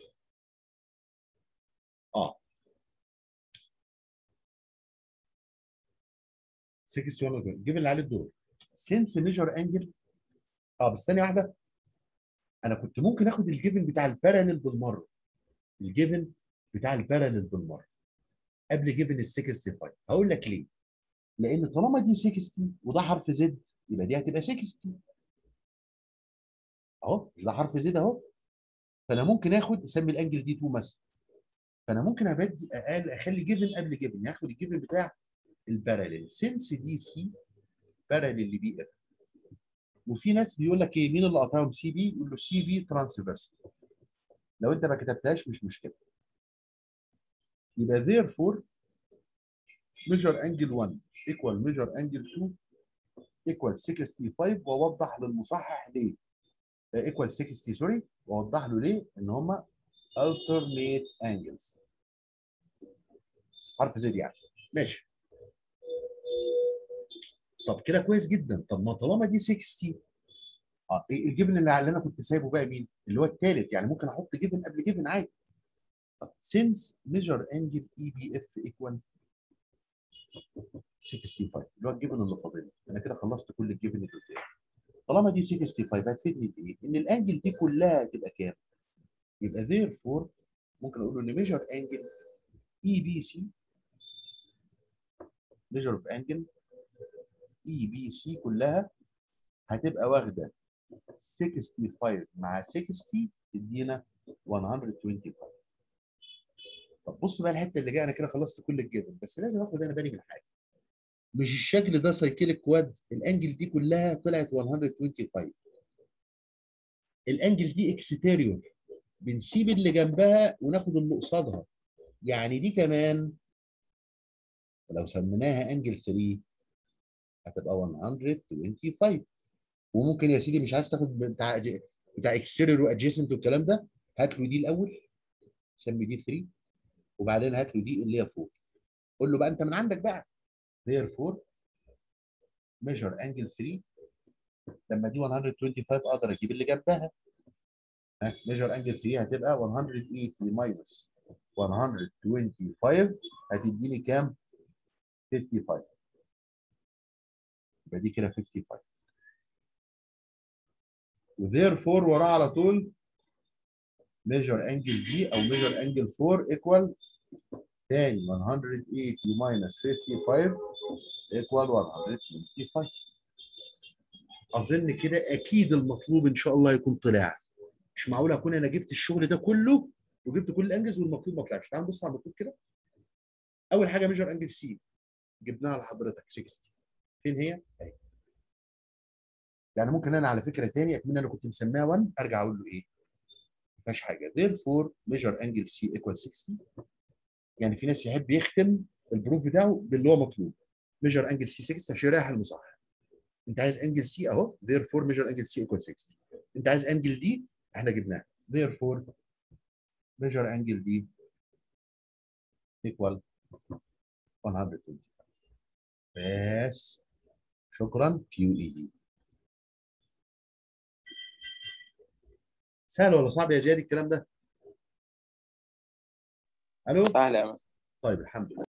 61 جيب اللي عليه الدور. since measure angle بس ثانيه واحده. انا كنت ممكن اخد الجيفن بتاع الباراليل بالمره. الجيفن بتاع الباراليل بالمره قبل جيفن ال 65. هقول لك ليه؟ لان طالما دي 60 وده حرف زد يبقى دي هتبقى 60 اهو. مش ده حرف زد اهو. فانا ممكن اخد اسمي الانجل دي 2 مثلا. فانا ممكن ابدي اخلي جيفن قبل جيفن. هاخد الجيفن بتاع الباراليل سنس دي سي باراليل لبي اف. وفي ناس بيقول لك ايه مين اللي قطعهم سي بي؟ يقول له سي بي ترانسفيرس. لو انت ما كتبتهاش مش مشكله. يبقى therefore measure angle 1 equal measure angle 2 equal 65 واوضح للمصحح ليه equal 60 سوري واوضح له ليه ان هم alternate angles. حرف زد يعني. ماشي. طب كده كويس جدا. طب ما طالما دي 60 الجبن اللي انا كنت سايبه بقى مين؟ اللي هو الثالث. يعني ممكن احط جبن قبل جبن عادي. طب since measure angle EBF equal 65 اللي هو الجبن اللي فاضل لي. انا كده خلصت كل الجبن اللي قدامي. طالما دي 65 هتفيدني في ايه؟ ان الانجل دي كلها تبقى كام؟ يبقى therefore ممكن اقول له ان measure angle EBC measure of angle EBC كلها هتبقى واخده 65 مع 60 تدينا 125. طب بص بقى الحته اللي جايه. انا كده خلصت كل الجبن بس لازم اخد انا بالي من حاجه. مش الشكل ده سايكليك كواد. الانجل دي كلها طلعت 125. الانجل دي اكستيريور. بنسيب اللي جنبها وناخد اللي قصادها. يعني دي كمان لو سميناها انجل 3 هتبقى 125. وممكن يا سيدي مش عايز تاخد بتاع اكستيريور وادجيسنت والكلام ده. هات له دي الاول. سمي دي 3 وبعدين هات له دي اللي هي 4. قول له بقى انت من عندك بقى. therefore measure angle 3 لما دي 125 اقدر اجيب اللي جنبها. measure angle 3 هتبقى 180 minus 125 هتديني كام؟ 55. يبقى دي كده 55. وtherefore وراه على طول measure angle D او measure angle 4 equal تاني 180 minus 55 equal 125. اظن كده اكيد المطلوب ان شاء الله يكون طلع. مش معقول اكون انا جبت الشغل ده كله وجبت كل الانجلز والمطلوب ما طلعش. تعال نبص على المطلوب كده. اول حاجه ميجر انجل سي جبناها لحضرتك 60. فين هي؟ اهي. يعني ممكن انا على فكره تاني اكمل انا كنت مسميها 1 ارجع اقول له ايه؟ ما فيهاش حاجه. therefore measure angle C equal 60. يعني في ناس يحب يختم البروف بتاعه باللي هو مطلوب. measure angle C 60 عشان يريح المصحح. انت عايز انجل سي اهو therefore measure angle C equal 60. انت عايز انجل دي احنا جبناها therefore measure angle D equal 120. بس شكرا QED. سهل ولا صعب يا زياد الكلام ده؟ الو؟ سهل يا مستر. طيب الحمد لله.